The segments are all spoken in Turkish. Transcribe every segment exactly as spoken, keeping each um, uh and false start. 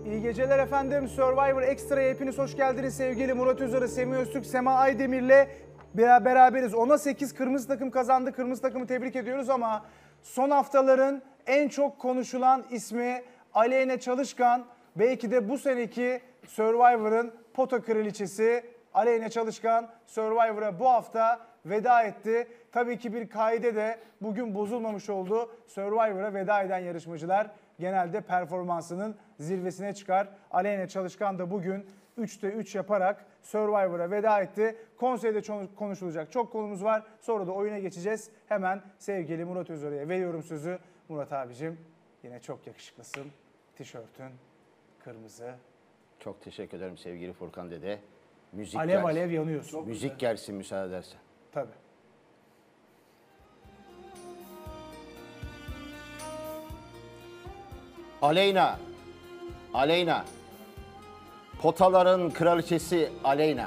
İyi geceler efendim. Survivor Extra'ya hepiniz hoş geldiniz. Sevgili Murat Özarı, Semih Öztürk, Sema Aydemir'le beraberiz. ona sekiz kırmızı takım kazandı. Kırmızı takımı tebrik ediyoruz ama son haftaların en çok konuşulan ismi Aleyna Çalışkan. Belki de bu seneki Survivor'ın pota kraliçesi Aleyna Çalışkan Survivor'a bu hafta veda etti. Tabii ki bir kaide de bugün bozulmamış oldu. Survivor'a veda eden yarışmacılar genelde performansının zirvesine çıkar. Aleyna Çalışkan da bugün üçte üç yaparak Survivor'a veda etti. Konseyde konuşulacak çok konumuz var. Sonra da oyuna geçeceğiz. Hemen sevgili Murat Özarı'ya veriyorum sözü. Murat abicim, yine çok yakışıklısın. Tişörtün kırmızı. Çok teşekkür ederim sevgili Furkan dede. Müzik Alev gelsin. alev yanıyorsun. Çok müzik güzel. Gelsin müsaade edersen. Tabii. Aleyna, Aleyna, potaların kraliçesi Aleyna.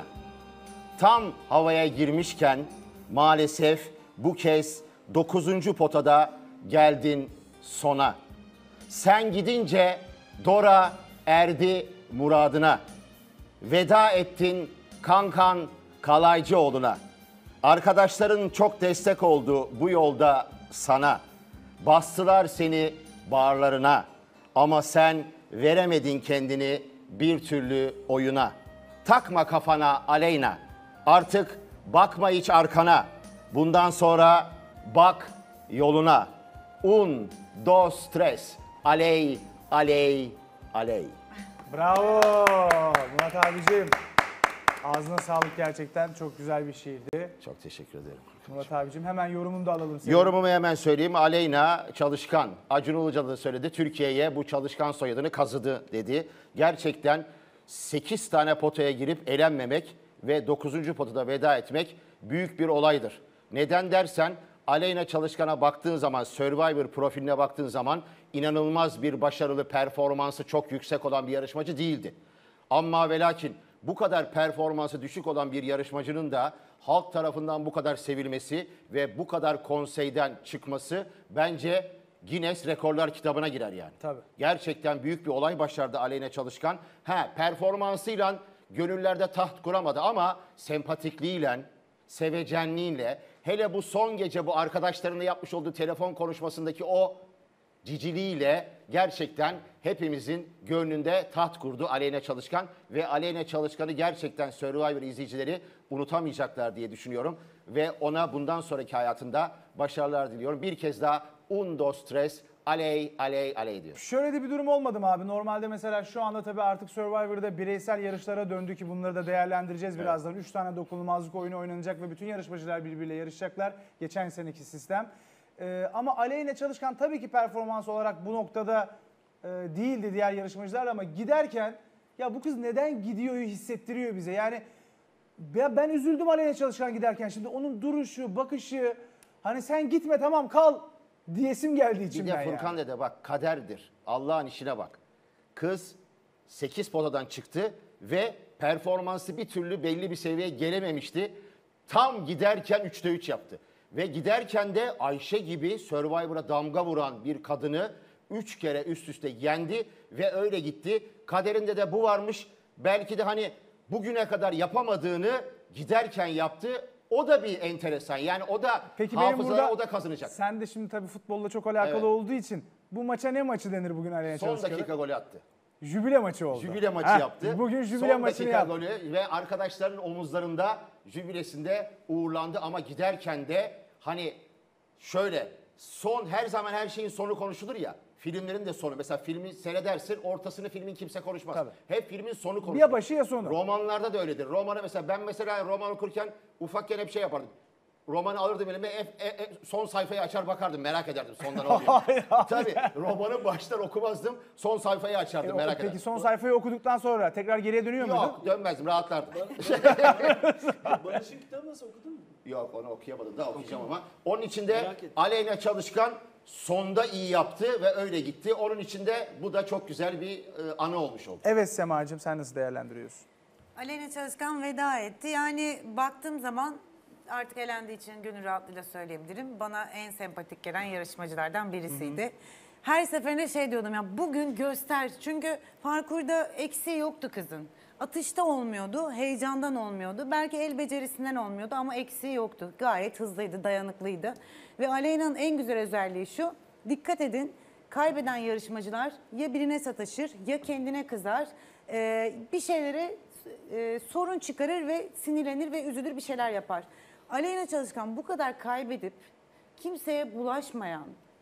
Tam havaya girmişken maalesef bu kez dokuzuncu potada geldin sona. Sen gidince Dora erdi muradına. Veda ettin kankan Kalaycıoğlu'na. Arkadaşların çok destek oldu bu yolda sana. Bastılar seni bağırlarına. Ama sen veremedin kendini bir türlü oyuna. Takma kafana Aleyna. Artık bakma hiç arkana. Bundan sonra bak yoluna. Un, dos, tres. Aley, aley, aley. Bravo Murat abicim. Ağzına sağlık, gerçekten çok güzel bir şiirdi. Çok teşekkür ederim. Murat abicim, hemen yorumunu da alalım senin. Yorumumu hemen söyleyeyim. Aleyna Çalışkan. Acun Ilıcalı da söyledi. Türkiye'ye bu Çalışkan soyadını kazıdı dedi. Gerçekten sekiz tane potaya girip elenmemek ve dokuzuncu potada veda etmek büyük bir olaydır. Neden dersen Aleyna Çalışkan'a baktığın zaman, Survivor profiline baktığın zaman inanılmaz bir başarılı, performansı çok yüksek olan bir yarışmacı değildi. Ama ve lakin bu kadar performansı düşük olan bir yarışmacının da halk tarafından bu kadar sevilmesi ve bu kadar konseyden çıkması bence Guinness Rekorlar kitabına girer yani. Tabii. Gerçekten büyük bir olay başardı Aleyna Çalışkan. Ha, performansıyla gönüllerde taht kuramadı ama sempatikliğiyle, sevecenliğiyle, hele bu son gece bu arkadaşlarıyla yapmış olduğu telefon konuşmasındaki o ciciliğiyle gerçekten hepimizin gönlünde taht kurdu Aleyna Çalışkan ve Aleyna Çalışkan'ı gerçekten Survivor izleyicileri unutamayacaklar diye düşünüyorum ve ona bundan sonraki hayatında başarılar diliyorum. Bir kez daha un, dos, tres, aley, aley, aley diyor. Şöyle de bir durum olmadı mı abi? Normalde mesela şu anda tabii artık Survivor'da bireysel yarışlara döndü ki bunları da değerlendireceğiz evet. Birazdan. üç tane dokunulmazlık oyunu oynanacak ve bütün yarışmacılar birbiriyle yarışacaklar. Geçen seneki sistem. Ee, ama Aleyna Çalışkan tabii ki performans olarak bu noktada e, değildi diğer yarışmacılar ama giderken ya bu kız neden gidiyor hissettiriyor bize. Yani ben, ben üzüldüm Aleyna Çalışkan giderken. Şimdi onun duruşu, bakışı, hani sen gitme tamam kal diyesim geldi içimden. Bir de Furkan yani. dede bak, kaderdir. Allah'ın işine bak. Kız sekiz potadan çıktı ve performansı bir türlü belli bir seviyeye gelememişti. Tam giderken üçte üç yaptı. Ve giderken de Ayşe gibi Survivor'a damga vuran bir kadını üç kere üst üste yendi ve öyle gitti. Kaderinde de bu varmış. Belki de hani bugüne kadar yapamadığını giderken yaptı. O da bir enteresan. Yani o da Peki hafızaya o da kazanacak. Sen de şimdi tabii futbolla çok alakalı evet. olduğu için bu maça ne maçı denir bugün Aleyna Son Çalışkan'a? dakika golü attı. Jübile maçı oldu. Jübile maçı Heh, yaptı. Bugün jübile Son maçını dakika yaptı. golü ve arkadaşların omuzlarında jübilesinde uğurlandı ama giderken de hani şöyle son her zaman her şeyin sonu konuşulur ya. Filmlerin de sonu. Mesela filmi seyredersin, ortasını filmin kimse konuşmaz. Tabii. Hep filmin sonu konuşulur. Ya başı ya sonu. Romanlarda da öyledir. Romanı mesela ben mesela roman okurken ufakken hep şey yapardım. Romanı alırdım elime, e, e, e, son sayfayı açar bakardım, merak ederdim sondan ne oluyor. Tabii romanı baştan okumazdım, son sayfayı açardım, e, merak peki, ederdim. Peki son sayfayı okuduktan sonra tekrar geriye dönüyor muydun? Yok, dönmezdim, rahatlardım. Barış'ın kitabı nasıl, okudun mu? Yok, onu okuyamadım, daha okuyacağım ama. Onun için de Aleyna Çalışkan sonda iyi yaptı ve öyle gitti. Onun için de bu da çok güzel bir e, anı olmuş oldu. Evet Semacığım, sen nasıl değerlendiriyorsun? Aleyna Çalışkan veda etti. Yani baktığım zaman artık elendiği için gönül rahatlığıyla söyleyebilirim. Bana en sempatik gelen yarışmacılardan birisiydi. Hı hı. her seferinde şey diyordum ya, bugün göster. Çünkü parkurda eksiği yoktu kızın. Atışta olmuyordu, heyecandan olmuyordu. Belki el becerisinden olmuyordu ama eksiği yoktu. Gayet hızlıydı, dayanıklıydı. Ve Aleyna'nın en güzel özelliği şu, dikkat edin, kaybeden yarışmacılar ya birine sataşır ya kendine kızar. Ee, bir şeylere e, sorun çıkarır ve sinirlenir ve üzülür, bir şeyler yapar. Aleyna Çalışkan bu kadar kaybedip kimseye bulaşmayan,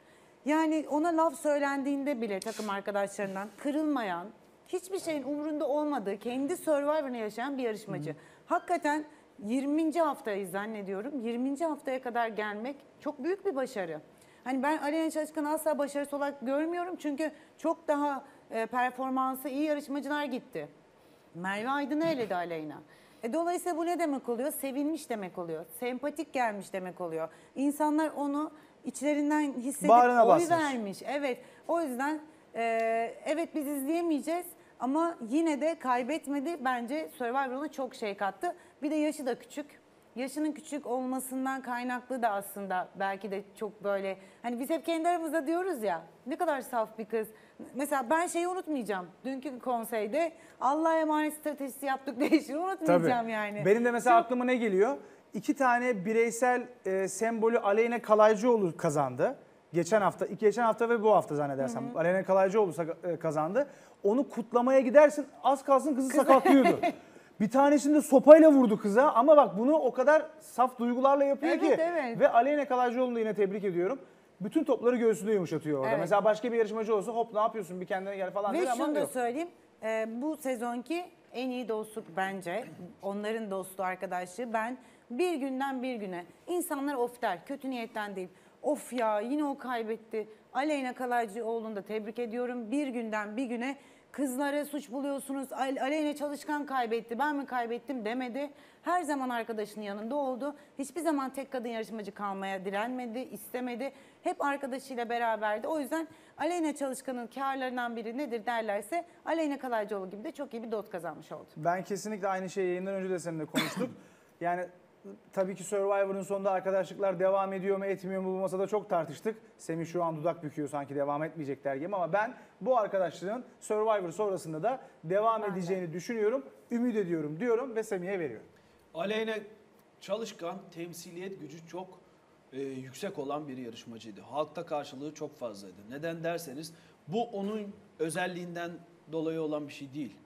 yani ona laf söylendiğinde bile takım arkadaşlarından kırılmayan, hiçbir şeyin umurunda olmadığı, kendi Survivor'ını yaşayan bir yarışmacı. Hı. Hakikaten yirminci haftayı zannediyorum. yirminci haftaya kadar gelmek çok büyük bir başarı. Hani ben Aleyna Çalışkan'ı asla başarısız olarak görmüyorum. Çünkü çok daha e, performansı iyi yarışmacılar gitti. Merve Aydın'ı eledi Aleyna. E, dolayısıyla bu ne demek oluyor? Sevilmiş demek oluyor. Sempatik gelmiş demek oluyor. İnsanlar onu içlerinden hissedip Bağrına oy basmış. vermiş. Evet. O yüzden e, evet biz izleyemeyeceğiz ama yine de kaybetmedi. Bence Survivor'ına çok şey kattı. Bir de yaşı da küçük. Yaşının küçük olmasından kaynaklı da aslında belki de çok böyle, hani biz hep kendi aramızda diyoruz ya, ne kadar saf bir kız. Mesela ben şeyi unutmayacağım. Dünkü konseyde Allah'a emanet stratejisi yaptık değişir, unutmayacağım yani. Benim de mesela Çok- aklıma ne geliyor? İki tane bireysel e, sembolü Aleyna Kalaycıoğlu kazandı. Geçen hafta, iki geçen hafta ve bu hafta zannedersem. Hı hı. Aleyna Kalaycıoğlu sa- e, kazandı. Onu kutlamaya gidersin, az kalsın kızı sakatlıyordu. Bir tanesini de sopayla vurdu kıza ama bak bunu o kadar saf duygularla yapıyor Evet, ki. evet. Ve Aleyna Kalaycıoğlu'nu da yine tebrik ediyorum. Bütün topları göğsünde yumuşatıyor orada. Evet. Mesela başka bir yarışmacı olsa hop ne yapıyorsun bir kendine gel falan Ve der ama şunu da yok. söyleyeyim, e, bu sezonki en iyi dostluk bence. Onların dostluğu, arkadaşlığı. Ben bir günden bir güne, insanlar of der, kötü niyetten değil. Of ya yine o kaybetti. Aleyna Kalaycıoğlu'nu da tebrik ediyorum. Bir günden bir güne kızlara suç buluyorsunuz. Ale- Aleyna Çalışkan kaybetti, ben mi kaybettim demedi. Her zaman arkadaşının yanında oldu. Hiçbir zaman tek kadın yarışmacı kalmaya direnmedi, istemedi. Hep arkadaşıyla beraberdi. O yüzden Aleyna Çalışkan'ın kârlarından biri nedir derlerse Aleyna Kalaycıoğlu gibi de çok iyi bir dost kazanmış oldu. Ben kesinlikle aynı şeyi yayından önce de seninle konuştuk. Yani tabii ki Survivor'ın sonunda arkadaşlıklar devam ediyor mu etmiyor mu bu masada çok tartıştık. Semih şu an dudak büküyor sanki devam etmeyecekler gibi ama ben bu arkadaşlığın Survivor sonrasında da devam Ben de. edeceğini düşünüyorum. Ümit ediyorum diyorum ve Semih'e veriyorum. Aleyna Çalışkan temsiliyet gücü çok e, yüksek olan bir yarışmacıydı. Halkta karşılığı çok fazlaydı. Neden derseniz bu onun özelliğinden dolayı olan bir şey değil.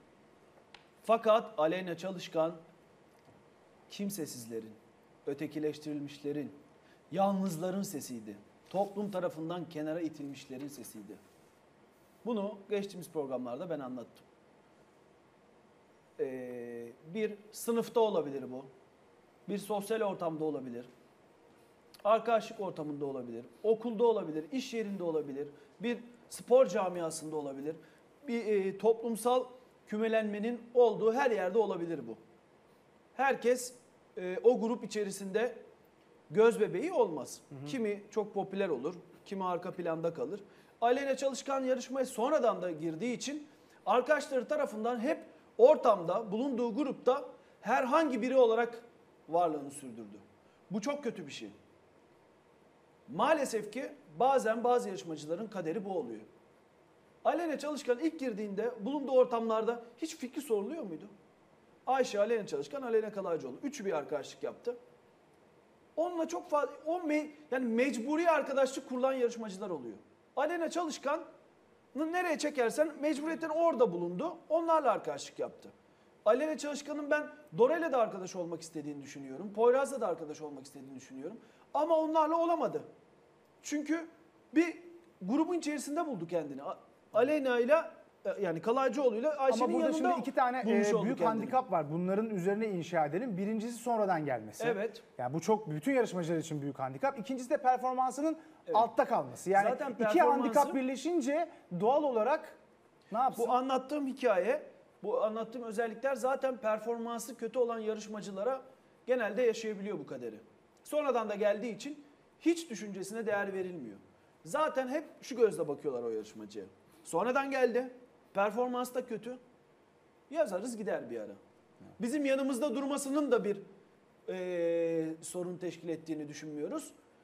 Fakat Aleyna Çalışkan kimsesizlerin, ötekileştirilmişlerin, yalnızların sesiydi. Toplum tarafından kenara itilmişlerin sesiydi. Bunu geçtiğimiz programlarda ben anlattım. Ee, bir sınıfta olabilir bu. Bir sosyal ortamda olabilir. Arkadaşlık ortamında olabilir. Okulda olabilir. İş yerinde olabilir. Bir spor camiasında olabilir. Bir e, toplumsal kümelenmenin olduğu her yerde olabilir bu. Herkes e, o grup içerisinde göz bebeği olmaz. Hı hı. Kimi çok popüler olur, kimi arka planda kalır. Aleyna Çalışkan yarışmaya sonradan da girdiği için arkadaşları tarafından hep ortamda, bulunduğu grupta herhangi biri olarak varlığını sürdürdü. Bu çok kötü bir şey. Maalesef ki bazen bazı yarışmacıların kaderi bu oluyor. Aleyna Çalışkan ilk girdiğinde bulunduğu ortamlarda hiç fikri soruluyor muydu? Ayşe, Aleyna Çalışkan, Aleyna Kalaycıoğlu. Üçü bir arkadaşlık yaptı. Onunla çok fazla, o me, yani mecburi arkadaşlık kurulan yarışmacılar oluyor. Aleyna Çalışkan'ı nereye çekersen mecburiyetten orada bulundu. Onlarla arkadaşlık yaptı. Aleyna Çalışkan'ın ben Dora'yla da arkadaş olmak istediğini düşünüyorum. Poyraz'la da arkadaş olmak istediğini düşünüyorum. Ama onlarla olamadı. Çünkü bir grubun içerisinde buldu kendini. Aleyna ile yani Kalaycıoğlu ile Ayşe'nin Ama burada yanında şimdi iki tane bulmuş e, oldu büyük kendini. handikap var. Bunların üzerine inşa edelim. Birincisi sonradan gelmesi. Evet. Yani bu çok bütün yarışmacılar için büyük handikap. İkincisi de performansının altta kalması. Yani Zaten iki performansı- handikap birleşince doğal olarak ne yapsın? Bu anlattığım hikaye, bu anlattığım özellikler zaten performansı kötü olan yarışmacılara genelde yaşayabiliyor bu kaderi. Sonradan da geldiği için hiç düşüncesine değer verilmiyor. Zaten hep şu gözle bakıyorlar o yarışmacıya. Sonradan geldi, performans da kötü. Yazarız gider bir ara. Bizim yanımızda durmasının da bir e, sorun teşkil ettiğini düşünmüyoruz.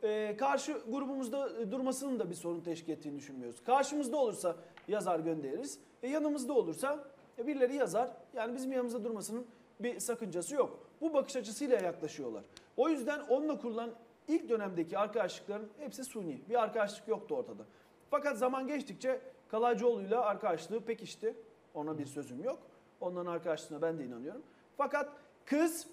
e, karşı grubumuzda durmasının da bir sorun teşkil ettiğini düşünmüyoruz. Karşımızda olursa yazar göndeririz. E, yanımızda olursa e, birileri yazar. Yani bizim yanımızda durmasının bir sakıncası yok. Bu bakış açısıyla yaklaşıyorlar. O yüzden onunla kurulan ilk dönemdeki arkadaşlıkların hepsi suni. Bir arkadaşlık yoktu ortada. Fakat zaman geçtikçe Kalaycıoğlu'yla arkadaşlığı pekişti. Ona bir sözüm yok. Onların arkadaşlığına ben de inanıyorum. Fakat kız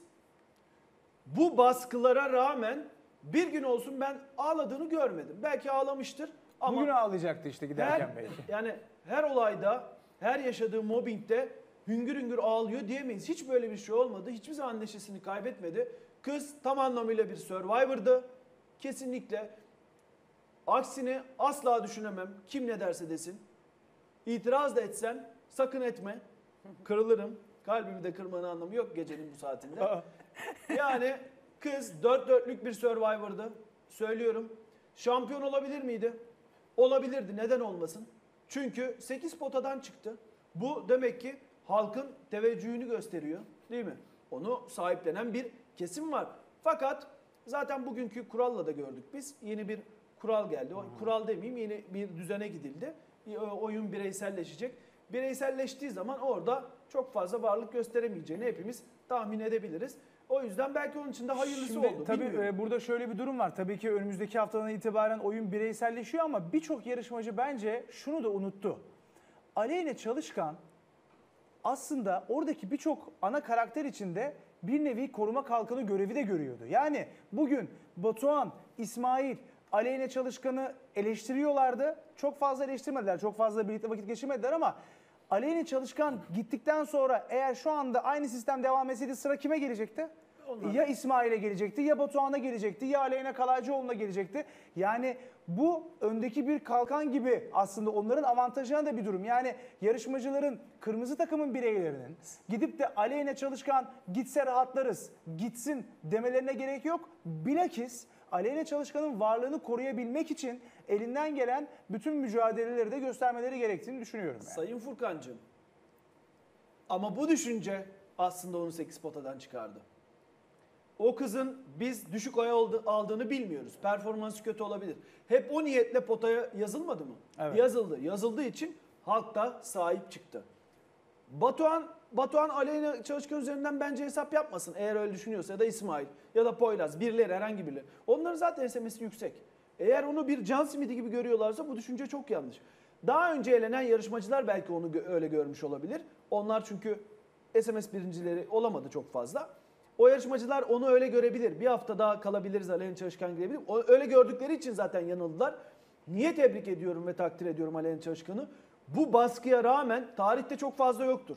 bu baskılara rağmen bir gün olsun ben ağladığını görmedim. Belki ağlamıştır ama Bugün ağlayacaktı işte giderken her, belki. yani her olayda, her yaşadığı mobbingde hüngür hüngür ağlıyor diyemeyiz. Hiç böyle bir şey olmadı. Hiçbir zaman neşesini kaybetmedi. Kız tam anlamıyla bir Survivor'dı. Kesinlikle. Aksini asla düşünemem. Kim ne derse desin. İtiraz da etsen sakın etme. Kırılırım. Kalbimi de kırmanın anlamı yok gecenin bu saatinde. Yani kız dört dörtlük bir Survivor'dı. Söylüyorum. Şampiyon olabilir miydi? Olabilirdi. Neden olmasın? Çünkü sekiz potadan çıktı. Bu demek ki halkın teveccühünü gösteriyor. Değil mi? Onu sahiplenen bir kesim var. Fakat zaten bugünkü kuralla da gördük biz. Yeni bir kural geldi. O kural demeyeyim, yeni bir düzene gidildi. Oyun bireyselleşecek. Bireyselleştiği zaman orada çok fazla varlık gösteremeyeceğini hepimiz tahmin edebiliriz. O yüzden belki onun için de hayırlısı Şimdi, oldu. tabii bilmiyorum. e, burada şöyle bir durum var. Tabii ki önümüzdeki haftadan itibaren oyun bireyselleşiyor ama birçok yarışmacı bence şunu da unuttu. Aleyna Çalışkan aslında oradaki birçok ana karakter içinde bir nevi koruma kalkanı görevi de görüyordu. Yani bugün Batuhan, İsmail, Aleyna Çalışkan'ı eleştiriyorlardı. Çok fazla eleştirmediler, çok fazla birlikte vakit geçirmediler ama Aleyna Çalışkan gittikten sonra eğer şu anda aynı sistem devam etseydi sıra kime gelecekti? Onlar. Ya İsmail'e gelecekti, ya Batuhan'a gelecekti, ya Aleyna Kalaycıoğlu'na gelecekti. Yani bu öndeki bir kalkan gibi aslında onların avantajına da bir durum. Yani yarışmacıların, kırmızı takımın bireylerinin gidip de Aleyna Çalışkan gitse rahatlarız, gitsin demelerine gerek yok. Bilakis Aleyna Çalışkan'ın varlığını koruyabilmek için elinden gelen bütün mücadeleleri de göstermeleri gerektiğini düşünüyorum. Yani. Sayın Furkancığım, ama bu düşünce aslında onu sekiz potadan çıkardı. O kızın biz düşük oy aldığını bilmiyoruz. Performansı kötü olabilir. Hep o niyetle potaya yazılmadı mı? Evet. Yazıldı. Yazıldığı için halk da sahip çıktı. Batuhan, Batuhan Aleyna Çalışkan üzerinden bence hesap yapmasın eğer öyle düşünüyorsa, ya da İsmail ya da Poyraz, birileri, herhangi birileri. Onların zaten S M'si yüksek. Eğer onu bir can simidi gibi görüyorlarsa bu düşünce çok yanlış. Daha önce elenen yarışmacılar belki onu gö- öyle görmüş olabilir. Onlar çünkü S M S birincileri olamadı çok fazla. O yarışmacılar onu öyle görebilir. Bir hafta daha kalabiliriz, Aleyna Çalışkan gidebilir. O, öyle gördükleri için zaten yanıldılar. Niye tebrik ediyorum ve takdir ediyorum Aleyna Çalışkan'ı? Bu baskıya rağmen tarihte çok fazla yoktur.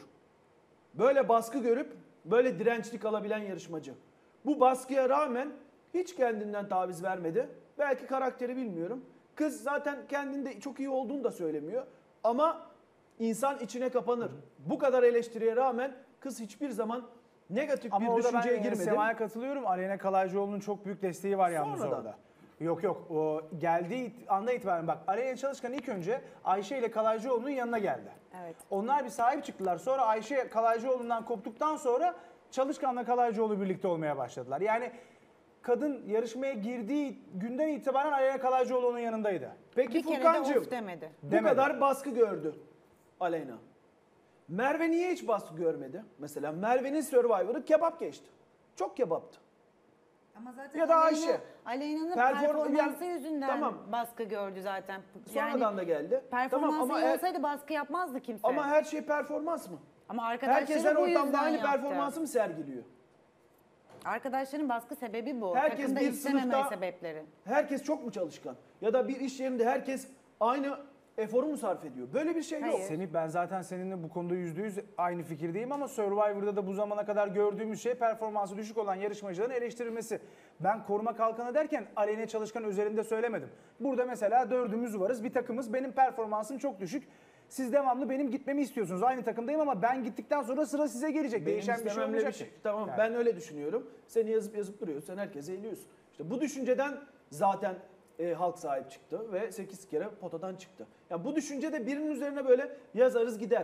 Böyle baskı görüp böyle dirençli kalabilen yarışmacı. Bu baskıya rağmen hiç kendinden taviz vermedi. Belki karakteri bilmiyorum. Kız zaten kendinde çok iyi olduğunu da söylemiyor. Ama insan içine kapanır. Bu kadar eleştiriye rağmen kız hiçbir zaman negatif Ama bir orada düşünceye ben girmedi. Sema'ya katılıyorum. Aleyna Kalaycıoğlu'nun çok büyük desteği var yalnız Sonradan. orada. Yok yok o geldiği it- anda itibaren bak Aleyna Çalışkan ilk önce Ayşe ile Kalaycıoğlu'nun yanına geldi. Evet. Onlar bir sahip çıktılar. Sonra Ayşe Kalaycıoğlu'ndan koptuktan sonra Çalışkan'la Kalaycıoğlu birlikte olmaya başladılar. Yani kadın yarışmaya girdiği günden itibaren Aleyna Kalaycıoğlu onun yanındaydı. Peki Bir kere de Furkancığım, of demedi. bu Demedi. kadar baskı gördü Aleyna. Merve niye hiç baskı görmedi? Mesela Merve'nin Survivor'ı kebap geçti. Çok kebaptı. Ama zaten Ya da Aleyna- Ayşe. Aleyna'nın Perform- performansı yani- yüzünden tamam. baskı gördü zaten. Sonradan da geldi. Performansı Tamam, ama iyi her- olsaydı baskı yapmazdı kimse. Ama her şey performans mı? Ama arkadaşları Herkes her bu ortamda yüzden aynı yaptı. performansı mı sergiliyor? Arkadaşların baskı sebebi bu. Herkes Takımda bir istememe sınıfta- sebepleri. Herkes çok mu çalışkan? Ya da bir iş yerinde herkes aynı eforu mu sarf ediyor? Böyle bir şey yok. Hayır. Semih ben zaten seninle bu konuda yüzde yüz aynı fikirdeyim ama Survivor'da da bu zamana kadar gördüğümüz şey performansı düşük olan yarışmacıların eleştirilmesi. Ben koruma kalkanı derken Aleyna Çalışkan özelinde söylemedim. Burada mesela dördümüz varız, bir takımız, benim performansım çok düşük. Siz devamlı benim gitmemi istiyorsunuz. Aynı takımdayım ama ben gittikten sonra sıra size gelecek. Benim Değişen bir şey istememle olmayacak. bir şey. Tamam Yani. ben öyle düşünüyorum. Seni yazıp yazıp duruyorsun. Sen herkese eğiliyorsun. İşte bu düşünceden zaten e, halk sahip çıktı ve sekiz kere potadan çıktı. Yani bu düşünce de birinin üzerine böyle yazarız gider.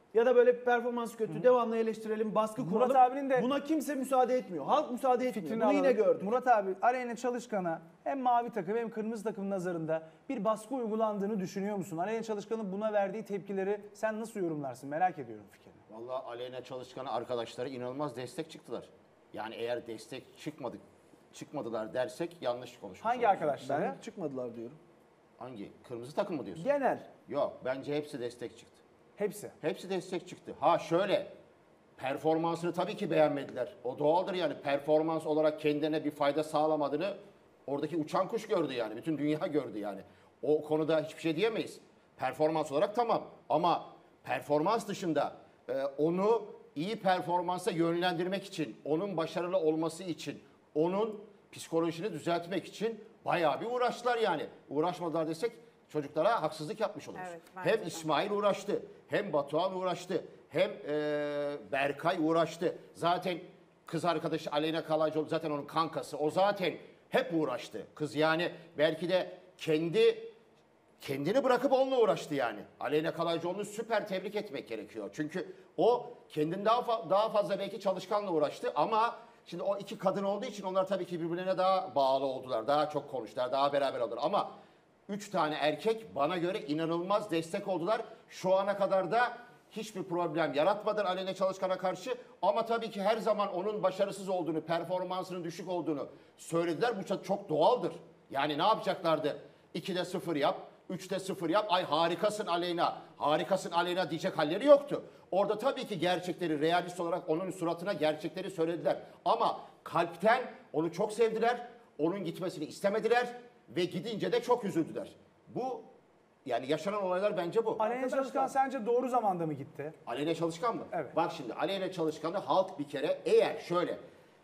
ya da böyle performans kötü, devamlı eleştirelim, baskı Murat kuralım. abinin de- Buna kimse müsaade etmiyor. Halk müsaade etmiyor. Fikrini Bunu yine alalım. gördük. Murat abi Aleyna Çalışkan'a hem mavi takım hem kırmızı takım nazarında bir baskı uygulandığını düşünüyor musun? Aleyna Çalışkan'ın buna verdiği tepkileri sen nasıl yorumlarsın? Merak ediyorum fikrini. Vallahi Aleyna Çalışkan'a arkadaşları inanılmaz destek çıktılar. Yani eğer destek çıkmadık çıkmadılar dersek yanlış konuşmuş Hangi oluruz. arkadaşları? Ben çıkmadılar diyorum. Hangi? Kırmızı takım mı diyorsun? Genel. Yok, bence hepsi destek çıktı. Hepsi. Hepsi destek çıktı. Ha şöyle, performansını tabii ki beğenmediler. O doğaldır yani, performans olarak kendine bir fayda sağlamadığını oradaki uçan kuş gördü yani. Bütün dünya gördü yani. O konuda hiçbir şey diyemeyiz. Performans olarak tamam ama performans dışında e, onu iyi performansa yönlendirmek için, onun başarılı olması için, onun psikolojisini düzeltmek için bayağı bir uğraştılar yani. Uğraşmadılar desek çocuklara haksızlık yapmış oluruz. Evet, bence Hem de. İsmail uğraştı, hem Batuhan uğraştı, hem e, Berkay uğraştı. Zaten kız arkadaşı Aleyna Kalaycıoğlu zaten onun kankası. O zaten hep uğraştı. Kız yani belki de kendi kendini bırakıp onunla uğraştı yani. Aleyna Kalaycıoğlu'nu süper tebrik etmek gerekiyor. Çünkü o kendini daha fa- daha fazla belki çalışkanla uğraştı ama şimdi o iki kadın olduğu için onlar tabii ki birbirlerine daha bağlı oldular. Daha çok konuştular, daha beraber oldular ama üç tane erkek bana göre inanılmaz destek oldular. Şu ana kadar da hiçbir problem yaratmadılar Aleyna Çalışkan'a karşı. Ama tabii ki her zaman onun başarısız olduğunu, performansının düşük olduğunu söylediler. Bu çok doğaldır. Yani ne yapacaklardı? ikide sıfır yap, üçte sıfır yap. Ay harikasın Aleyna, harikasın Aleyna diyecek halleri yoktu. Orada tabii ki gerçekleri realist olarak onun suratına gerçekleri söylediler. Ama kalpten onu çok sevdiler. Onun gitmesini istemediler. Ve gidince de çok üzüldüler. Bu yani yaşanan olaylar bence bu. Aleyna Arkadaşlar- Çalışkan sence doğru zamanda mı gitti? Aleyna Çalışkan mı? Evet. Bak şimdi Aleyna Çalışkan'ı halk bir kere eğer şöyle.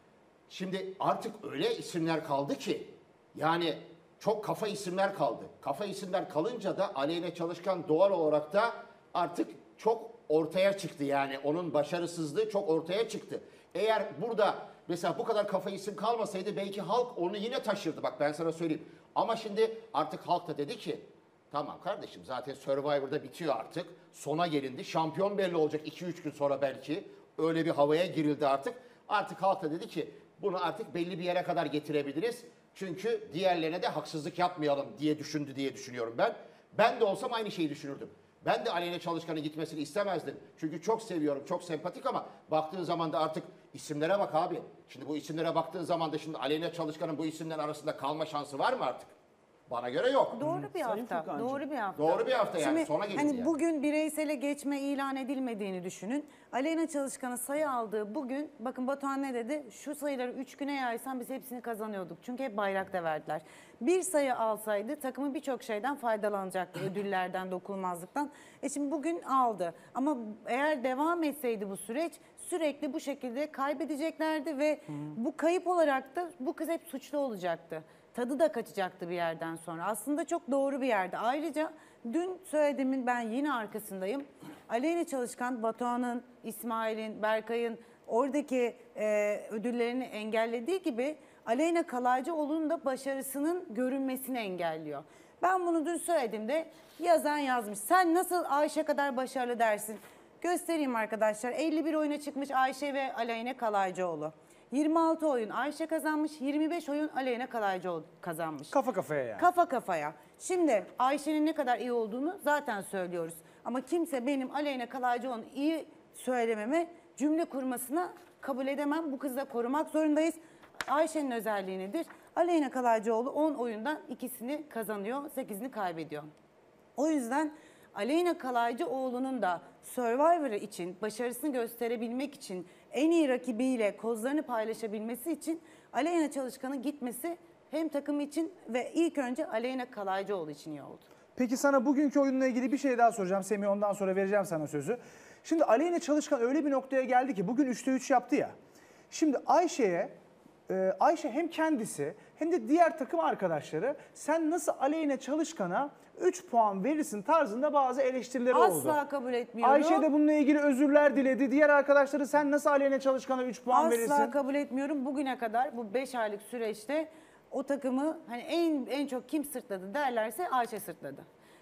Şimdi artık öyle isimler kaldı ki yani çok kafa isimler kaldı. Kafa isimler kalınca da Aleyna Çalışkan doğal olarak da artık çok ortaya çıktı yani. Onun başarısızlığı çok ortaya çıktı. Eğer burada mesela bu kadar kafa isim kalmasaydı belki halk onu yine taşırdı. Bak ben sana söyleyeyim. Ama şimdi artık halk da dedi ki tamam kardeşim zaten Survivor'da bitiyor artık. Sona gelindi. Şampiyon belli olacak iki üç gün sonra belki. Öyle bir havaya girildi artık. Artık halk da dedi ki bunu artık belli bir yere kadar getirebiliriz. Çünkü diğerlerine de haksızlık yapmayalım diye düşündü diye düşünüyorum ben. Ben de olsam aynı şeyi düşünürdüm. Ben de Aleyna Çalışkan'ın gitmesini istemezdim. Çünkü çok seviyorum, çok sempatik ama baktığın zaman da artık isimlere bak abi. Şimdi bu isimlere baktığın zaman da şimdi Aleyna Çalışkan'ın bu isimlerin arasında kalma şansı var mı artık? Bana göre yok. Doğru bir Sayın hafta. Furkancığım. Doğru bir hafta. Doğru bir hafta yani, Şimdi, sona gelindi hani yani. bugün bireysele geçme ilan edilmediğini düşünün. Aleyna Çalışkan'ın sayı aldığı bugün, bakın Batuhan ne dedi? Şu sayıları üç güne yaysan biz hepsini kazanıyorduk. Çünkü hep bayrakta verdiler. Bir sayı alsaydı takımı birçok şeyden faydalanacaktı. Ödüllerden, dokunulmazlıktan. E şimdi bugün aldı. Ama eğer devam etseydi bu süreç sürekli bu şekilde kaybedeceklerdi ve bu kayıp olarak da bu kız hep suçlu olacaktı. Tadı da kaçacaktı bir yerden sonra. Aslında çok doğru bir yerde. Ayrıca dün söylediğimin ben yine arkasındayım. Aleyna Çalışkan, Batuhan'ın, İsmail'in, Berkay'ın oradaki e, ödüllerini engellediği gibi Aleyna Kalaycıoğlu'nun da başarısının görünmesini engelliyor. Ben bunu dün söylediğimde yazan yazmış. Sen nasıl Ayşe kadar başarılı dersin? Göstereyim arkadaşlar. elli bir oyuna çıkmış Ayşe ve Aleyna Kalaycıoğlu. yirmi altı oyun Ayşe kazanmış, yirmi beş oyun Aleyna Kalaycıoğlu kazanmış. Kafa kafaya yani. Kafa kafaya. Şimdi Ayşe'nin ne kadar iyi olduğunu zaten söylüyoruz. Ama kimse benim Aleyna Kalaycıoğlu'nun iyi söylememe, cümle kurmasına kabul edemem. Bu kızı da korumak zorundayız. Ayşe'nin özelliği nedir? Aleyna Kalaycıoğlu on oyundan ikisini kazanıyor, sekizini kaybediyor. O yüzden Aleyna Kalaycıoğlu'nun da Survivor için, başarısını gösterebilmek için, en iyi rakibiyle kozlarını paylaşabilmesi için Aleyna Çalışkan'ın gitmesi hem takım için ve ilk önce Aleyna Kalaycıoğlu için iyi oldu. Peki sana bugünkü oyunla ilgili bir şey daha soracağım Semih, ondan sonra vereceğim sana sözü. Şimdi Aleyna Çalışkan öyle bir noktaya geldi ki bugün üçte üç yaptı ya. Şimdi Ayşe'ye, e, Ayşe hem kendisi hem de diğer takım arkadaşları sen nasıl Aleyna Çalışkan'a üç puan verirsin tarzında bazı eleştirileri oldu. Asla kabul etmiyorum. Ayşe de bununla ilgili özürler diledi. Diğer arkadaşları sen nasıl Aleyna Çalışkan'a üç puan Asla verirsin? kabul etmiyorum. Bugüne kadar bu beş aylık süreçte o takımı hani en en çok kim sırtladı derlerse Ayşe sırtladı.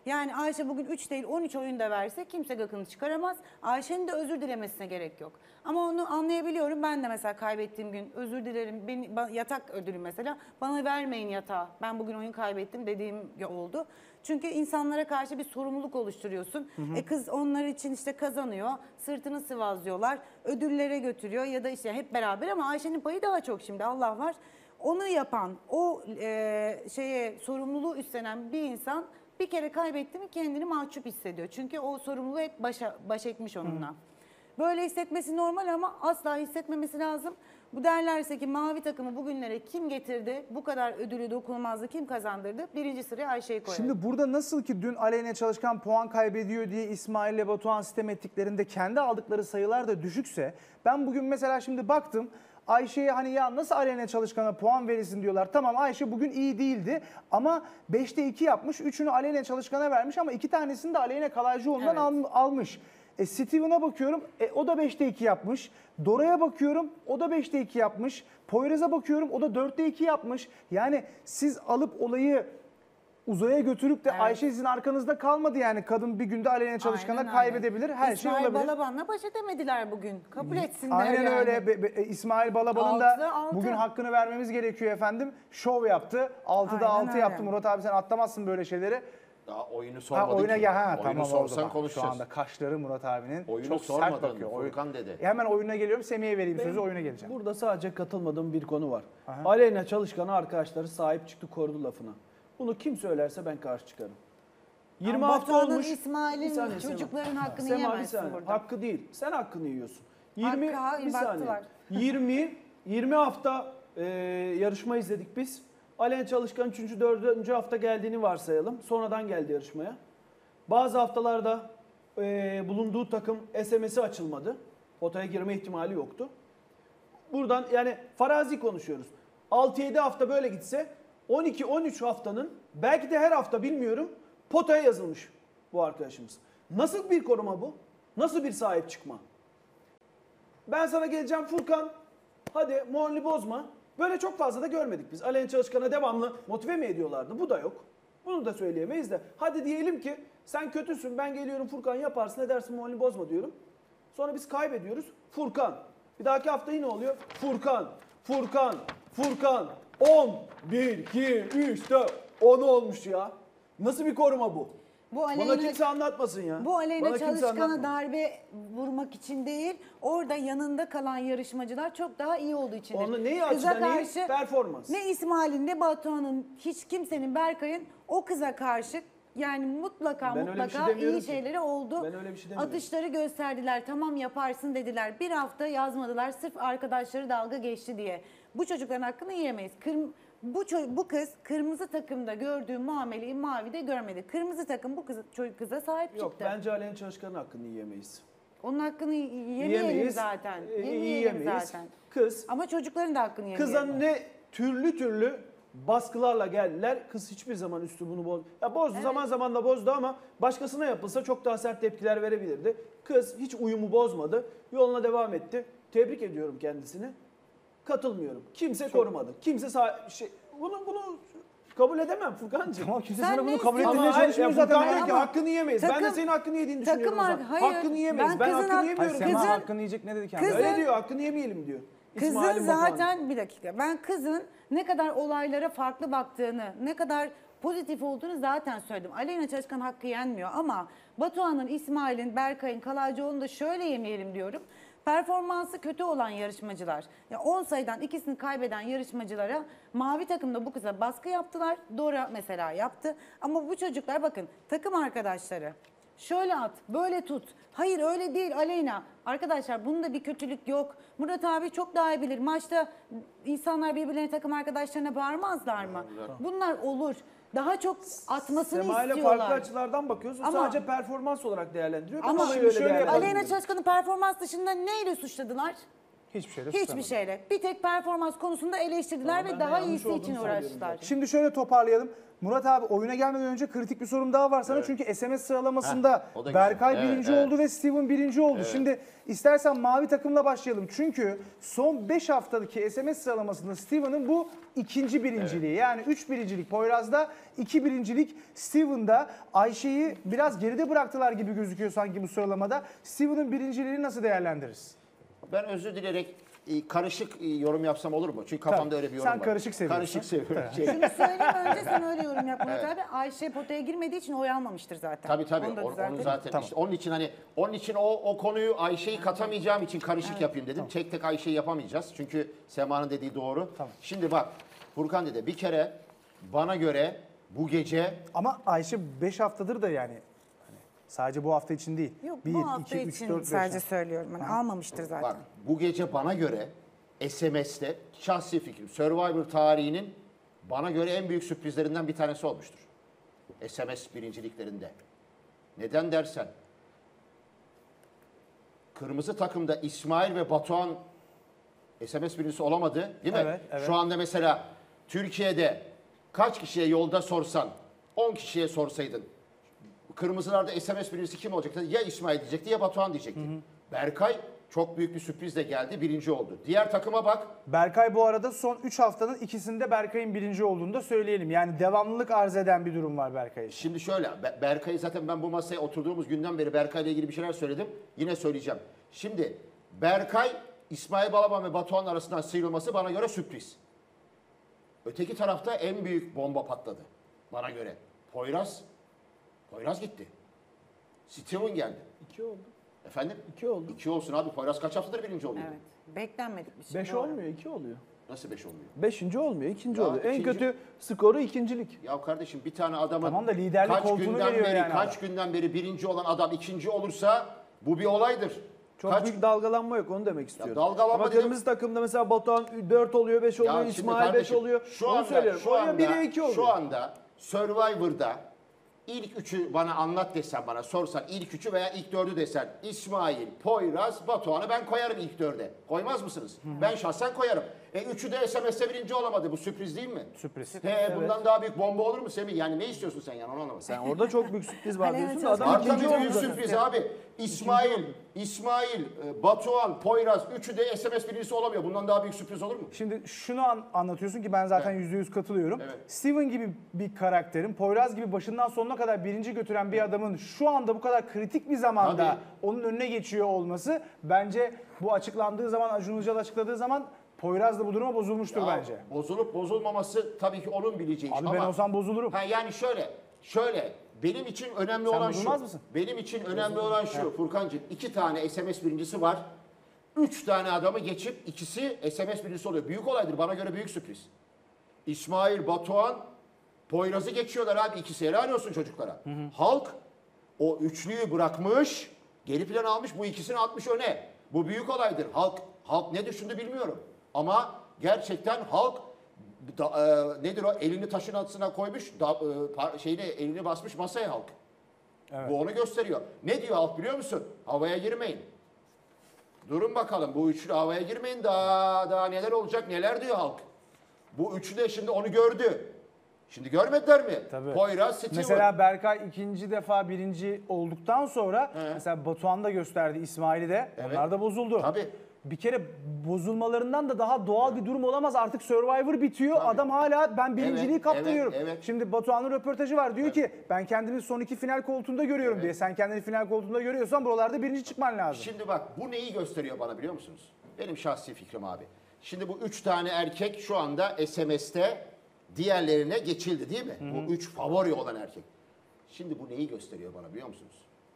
Yani Ayşe bugün üç değil on üç oyun da verse kimse gıkını çıkaramaz. Ayşe'nin de özür dilemesine gerek yok. Ama onu anlayabiliyorum. Ben de mesela kaybettiğim gün özür dilerim. Beni, ba- yatak ödülü mesela bana vermeyin yatağı. Ben bugün oyun kaybettim dediğim oldu. Çünkü insanlara karşı bir sorumluluk oluşturuyorsun. Hı hı. E kız onlar için işte kazanıyor. Sırtını sıvazlıyorlar. Ödüllere götürüyor ya da işte hep beraber ama Ayşe'nin payı daha çok şimdi Allah var. Onu yapan, o e, şeye sorumluluğu üstlenen bir insan bir kere kaybetti mi kendini mahcup hissediyor. Çünkü o sorumluluğu hep başa, baş etmiş onunla. Hı. Böyle hissetmesi normal ama asla hissetmemesi lazım. Bu derlerse ki mavi takımı bugünlere kim getirdi, bu kadar ödülü dokunulmazlığı kim kazandırdı? Birinci sıraya Ayşe'yi koyalım. Şimdi burada nasıl ki dün Aleyna Çalışkan puan kaybediyor diye İsmail ile Batuhan sitem ettiklerinde kendi aldıkları sayılar da düşükse ben bugün mesela şimdi baktım Ayşe'ye hani ya nasıl Aleyna Çalışkan'a puan verilsin diyorlar. Tamam Ayşe bugün iyi değildi ama beşte iki yapmış. üçünü Aleyna Çalışkan'a vermiş ama iki tanesini de Aleyna Kalaycıoğlu'ndan Evet. al, almış. E, Steven'a bakıyorum e, o da beşte iki yapmış. Dora'ya bakıyorum o da beşte iki yapmış. Poyraz'a bakıyorum o da dörtte iki yapmış. Yani siz alıp olayı uzaya götürüp de Evet. Ayşe sizin arkanızda kalmadı yani. Kadın bir günde Aleyna Çalışkan'a Aynen öyle. kaybedebilir. Her İsmail şey olabilir. Balaban'la baş edemediler bugün. Kabul etsinler Aynen yani. öyle. Be- be- İsmail Balaban'ın Altıda da altı. bugün hakkını vermemiz gerekiyor efendim. Şov yaptı. altıda Aynen altı öyle. yaptı. Murat abi sen atlamazsın böyle şeyleri. Daha oyunu Ha, sormadın oyuna ki. gel. Ha, Oyunu tamam sorsan oldu bak. Şu konuşacağız. anda kaşları Murat abinin Oyunu çok sert sormadın, bakıyor. Oyun- Furkan dedi. E, Hemen oyuna geliyorum. Semih'e vereyim Benim sözü oyuna geleceğim. Burada sadece katılmadığım bir konu var. Aha. Aleyna Çalışkan'a arkadaşları sahip çıktı korudu lafına. Bunu kim söylerse ben karşı çıkarım. yirmi Ama hafta Batuhan'ın, olmuş. İsmail'in, Bir saniye Sema. çocukların hakkını Sema, bir yemezsin saniye. burada. Hakkı değil. Sen hakkını yiyorsun. yirmi Hakkı, hayır, bir saniye. baktılar. yirmi yirmi hafta e, yarışma izledik biz. Aleyna Çalışkan üçüncü dördüncü hafta geldiğini varsayalım. Sonradan geldi yarışmaya. Bazı haftalarda e, bulunduğu takım S M S'i açılmadı. Potaya girme ihtimali yoktu. Buradan yani farazi konuşuyoruz. altı yedi hafta böyle gitse on iki on üç haftanın belki de her hafta bilmiyorum potaya yazılmış bu arkadaşımız. Nasıl bir koruma bu? Nasıl bir sahip çıkma? Ben sana geleceğim Furkan. Hadi morali bozma. Böyle çok fazla da görmedik biz. Aleyna Çalışkan'a devamlı motive mi ediyorlardı? Bu da yok. Bunu da söyleyemeyiz de. Hadi diyelim ki sen kötüsün ben geliyorum Furkan yaparsın edersin morali bozma diyorum. Sonra biz kaybediyoruz. Furkan. Bir dahaki hafta yine oluyor. Furkan. Furkan. Furkan. on. bir, iki, üç, dört. on olmuş ya. Nasıl bir koruma bu? Bu Bana Aleyna, kimse anlatmasın ya. bu Aleyna Bana kimse Çalışkan'a anlatma. darbe vurmak için değil, orada yanında kalan yarışmacılar çok daha iyi olduğu için. Onu neyi Kıza açıdan iyi? karşı Performans. ne İsmail'in ne Batuhan'ın hiç kimsenin Berkay'ın o kıza karşı yani mutlaka Ben öyle bir şey mutlaka demiyorum iyi ki. şeyleri oldu. Ben öyle bir şey demiyorum. Atışları gösterdiler. Tamam yaparsın dediler. Bir hafta yazmadılar sırf arkadaşları dalga geçti diye. Bu çocukların hakkını yiyemeyiz. Kırm bu ço- bu kız kırmızı takımda gördüğü muameleyi mavide görmedi. Kırmızı takım bu kız çocuk kıza sahip Yok çıktı. bence Aleyna Çalışkan'ın hakkını yiyemeyiz. Onun hakkını y- yemeyelim zaten. e, Yemeyelim yiyemeyiz. zaten. Kız, Ama çocukların da hakkını yemeyelim. kıza ne türlü türlü baskılarla geldiler. Kız hiçbir zaman üslubunu boz. Ya bozdu Evet. zaman zaman da bozdu ama başkasına yapılsa çok daha sert tepkiler verebilirdi. Kız hiç uyumu bozmadı. Yoluna devam etti. Tebrik ediyorum kendisini. Katılmıyorum. Kimse korumadı. Kimse sah- şey bunu bunu kabul edemem Furkancığım. Ama kimse Sen sana bunu ne kabul istiyorsun? ettirmeye Ama hayır, çalışmıyor ya zaten. Furkan diyor ki Ama hakkını yemeyiz. ben de takım- senin hakkını yediğini takım düşünüyorum. o zaman. ar- hayır, hakkını yemeyiz. ben Ben, kızın hakkını hak- yemiyorum. Sema Kızın- hakkını yiyecek ne dedi kendisi? Kızın- Öyle diyor hakkını yemeyelim diyor. İsmail'in Kızın Batuhan'ın. zaten bir dakika ben kızın ne kadar olaylara farklı baktığını, ne kadar pozitif olduğunu zaten söyledim. Aleyna Çalışkan hakkı yenmiyor ama Batuhan'ın, İsmail'in, Berkay'ın, Kalaycıoğlu'nu da şöyle yemeyelim diyorum. Performansı kötü olan yarışmacılar, ya on sayıdan ikisini kaybeden yarışmacılara mavi takımda bu kıza baskı yaptılar. Dora mesela yaptı. Ama bu çocuklar bakın takım arkadaşları. Şöyle at, böyle tut. Hayır öyle değil Aleyna. Arkadaşlar bunda bir kötülük yok. Murat abi çok daha iyi bilir. Maçta insanlar birbirlerine takım arkadaşlarına bağırmazlar mı? Bunlar olur. Daha çok atmasını Sema ile istiyorlar. farklı açılardan bakıyoruz. O Ama- sadece performans olarak değerlendiriyor. Ama Ben olayı şimdi öyle şöyle değerlendiriyorum. Aleyna Çalışkan'ın performans dışında neyle suçladılar? Hiçbir şeyle Hiçbir tutamadı. şeyle. Bir tek performans konusunda eleştirdiler Tamam, ben ve de daha yanlış iyisi olduğunu için söylüyorum uğraştılar. zaten. Şimdi şöyle toparlayalım. Murat abi oyuna gelmeden önce kritik bir sorum daha var sana. Çünkü S M S sıralamasında Heh, o da güzel. Berkay Evet, birinci evet. oldu ve Steven birinci oldu. Şimdi istersen mavi takımla başlayalım. Çünkü son beş haftadaki S M S sıralamasında Steven'ın bu ikinci birinciliği. Yani üç birincilik Poyraz'da, iki birincilik Steven'da. Ayşe'yi biraz geride bıraktılar gibi gözüküyor sanki bu sıralamada. Steven'ın birinciliğini nasıl değerlendiririz? Ben özür dileyerek e, karışık e, yorum yapsam olur mu? Çünkü kafamda Tabii. öyle bir yorum Sen var. karışık seviyorsun. Karışık seviyorum. Şey, Şunu söyleyeyim önce sen öyle yorum yap Murat abi. Ayşe potaya girmediği için oy almamıştır zaten. Tabii tabii. Onu da Onu, onu düzeltelim. zaten işte onun için hani onun için o o konuyu Ayşe'yi katamayacağım için karışık yapayım dedim. Tek tek Ayşe'yi yapamayacağız. Çünkü Sema'nın dediği doğru. Tamam. Şimdi bak Furkan dedi bir kere bana göre bu gece Ama Ayşe beş haftadır da yani hani sadece bu hafta için değil. Yok bir, bu hafta iki, üç, için dört, beş sadece hafta. söylüyorum. Hani almamıştır zaten. bak bu gece bana göre S M S'te şahsi fikrim Survivor tarihinin bana göre en büyük sürprizlerinden bir tanesi olmuştur. S M S birinciliklerinde. Neden dersen kırmızı takımda İsmail ve Batuhan S M S birincisi olamadı değil mi? Evet, evet. Şu anda mesela Türkiye'de kaç kişiye yolda sorsan on kişiye sorsaydın kırmızılarda S M S birincisi kim olacaktı? Ya İsmail diyecekti ya Batuhan diyecekti. Berkay çok büyük bir sürprizle geldi birinci oldu. Diğer takıma bak. Berkay bu arada son üç haftanın ikisinde Berkay'ın birinci olduğunu da söyleyelim. Yani devamlılık arz eden bir durum var Berkay için. Şimdi şöyle Be- Berkay'ı zaten ben bu masaya oturduğumuz günden beri Berkay'la ilgili bir şeyler söyledim. Yine söyleyeceğim. Şimdi Berkay, İsmail Balaban ve Batuhan arasından sıyrılması bana göre sürpriz. Öteki tarafta en büyük bomba patladı. Bana göre. Poyraz. Poyraz gitti. Steven geldi. İki oldu. Efendim? İki oldu. İki olsun abi. Poyraz kaç haftadır birinci oluyor? Evet. Beklenmedik bir şey. Beş doğru. olmuyor, iki oluyor. Nasıl beş olmuyor? Beşinci olmuyor, ikinci Ya oluyor. En ikinci- kötü skoru ikincilik. Ya kardeşim bir tane adamın Tamam da liderlik kaç koltuğunu günden veriyor beri, yani kaç adam. günden beri birinci olan adam ikinci olursa bu bir olaydır. Çok kaç büyük dalgalanma yok onu demek istiyorum. dalgalanma Ama dedim- kırmızı takımda mesela Batuhan dört oluyor, beş oluyor, Ya şimdi İsmail beş kardeşim, oluyor. Şu onu anda, söylüyorum. Şu Oraya anda, bire iki oluyor. şu anda Survivor'da ilk üçü bana anlat desen bana sorsan ilk üçü veya ilk dördü desen İsmail, Poyraz, Batuhan'ı ben koyarım ilk dörde. Koymaz mısınız? Ben şahsen koyarım. E üçü de S M S'te birinci olamadı. Bu sürpriz değil mi? Sürpriz. He bundan daha büyük bomba olur mu Semih? Yani ne istiyorsun sen yani onu anlamadım. Sen orada çok büyük sürpriz var Aleyna diyorsun da Çalışkan adam Var ikinci tabii oldu büyük zaten. sürpriz abi. İsmail, İsmail, e, Batuhan, Poyraz üçü de S M S birincisi olamıyor. Bundan daha büyük sürpriz olur mu? Şimdi şunu an- anlatıyorsun ki ben zaten Evet. yüzde yüz katılıyorum. Evet. Steven gibi bir karakterin, Poyraz gibi başından sonuna kadar birinci götüren bir adamın şu anda bu kadar kritik bir zamanda Tabii. onun önüne geçiyor olması bence bu açıklandığı zaman, Acun Ilıcalı açıkladığı zaman Poyraz da bu duruma bozulmuştur Ya, bence. Bozulup bozulmaması tabii ki onun bileceği iş. Abi ama ben olsam bozulurum. ha yani şöyle, şöyle benim için önemli Sen olan şu. bozulmaz mısın? Benim için önemli olan şu Furkancığım. iki tane S M S birincisi var. Üç tane adamı geçip ikisi S M S birincisi oluyor. Büyük olaydır. Bana göre büyük sürpriz. İsmail, Batuhan, Poyraz'ı geçiyorlar abi. İkisi helal olsun çocuklara. Halk o üçlüyü bırakmış, geri plan almış, bu ikisini atmış öne. Bu büyük olaydır. Halk halk ne düşündü bilmiyorum. Ama gerçekten halk da, e, nedir o elini taşın altına koymuş, da, e, par- şeyini elini basmış masaya halk. Bu onu gösteriyor. Ne diyor halk biliyor musun? Havaya girmeyin. Durun bakalım bu üçlü havaya girmeyin daha daha neler olacak neler diyor halk. Bu üçlü de şimdi onu gördü. Şimdi görmediler mi? Tabii. Poyraz, Steven. Mesela Berkay ikinci defa birinci olduktan sonra He. mesela Batuhan da gösterdi, İsmail'i de. Evet. Onlar da bozuldu. Tabii. Bir kere bozulmalarından da daha doğal bir durum olamaz. Artık Survivor bitiyor. Adam hala ben birinciliği Evet, kaptırıyorum. evet, evet. Şimdi Batuhan'ın röportajı var. Diyor ki ben kendimi son iki final koltuğunda görüyorum Evet. diye. Sen kendini final koltuğunda görüyorsan buralarda birinci çıkman lazım. Şimdi bak bu neyi gösteriyor bana biliyor musunuz? Benim şahsi fikrim abi. Şimdi bu üç tane erkek şu anda S M S'te diğerlerine geçildi değil mi? Bu üç favori olan erkek. Şimdi bu neyi gösteriyor bana biliyor musunuz?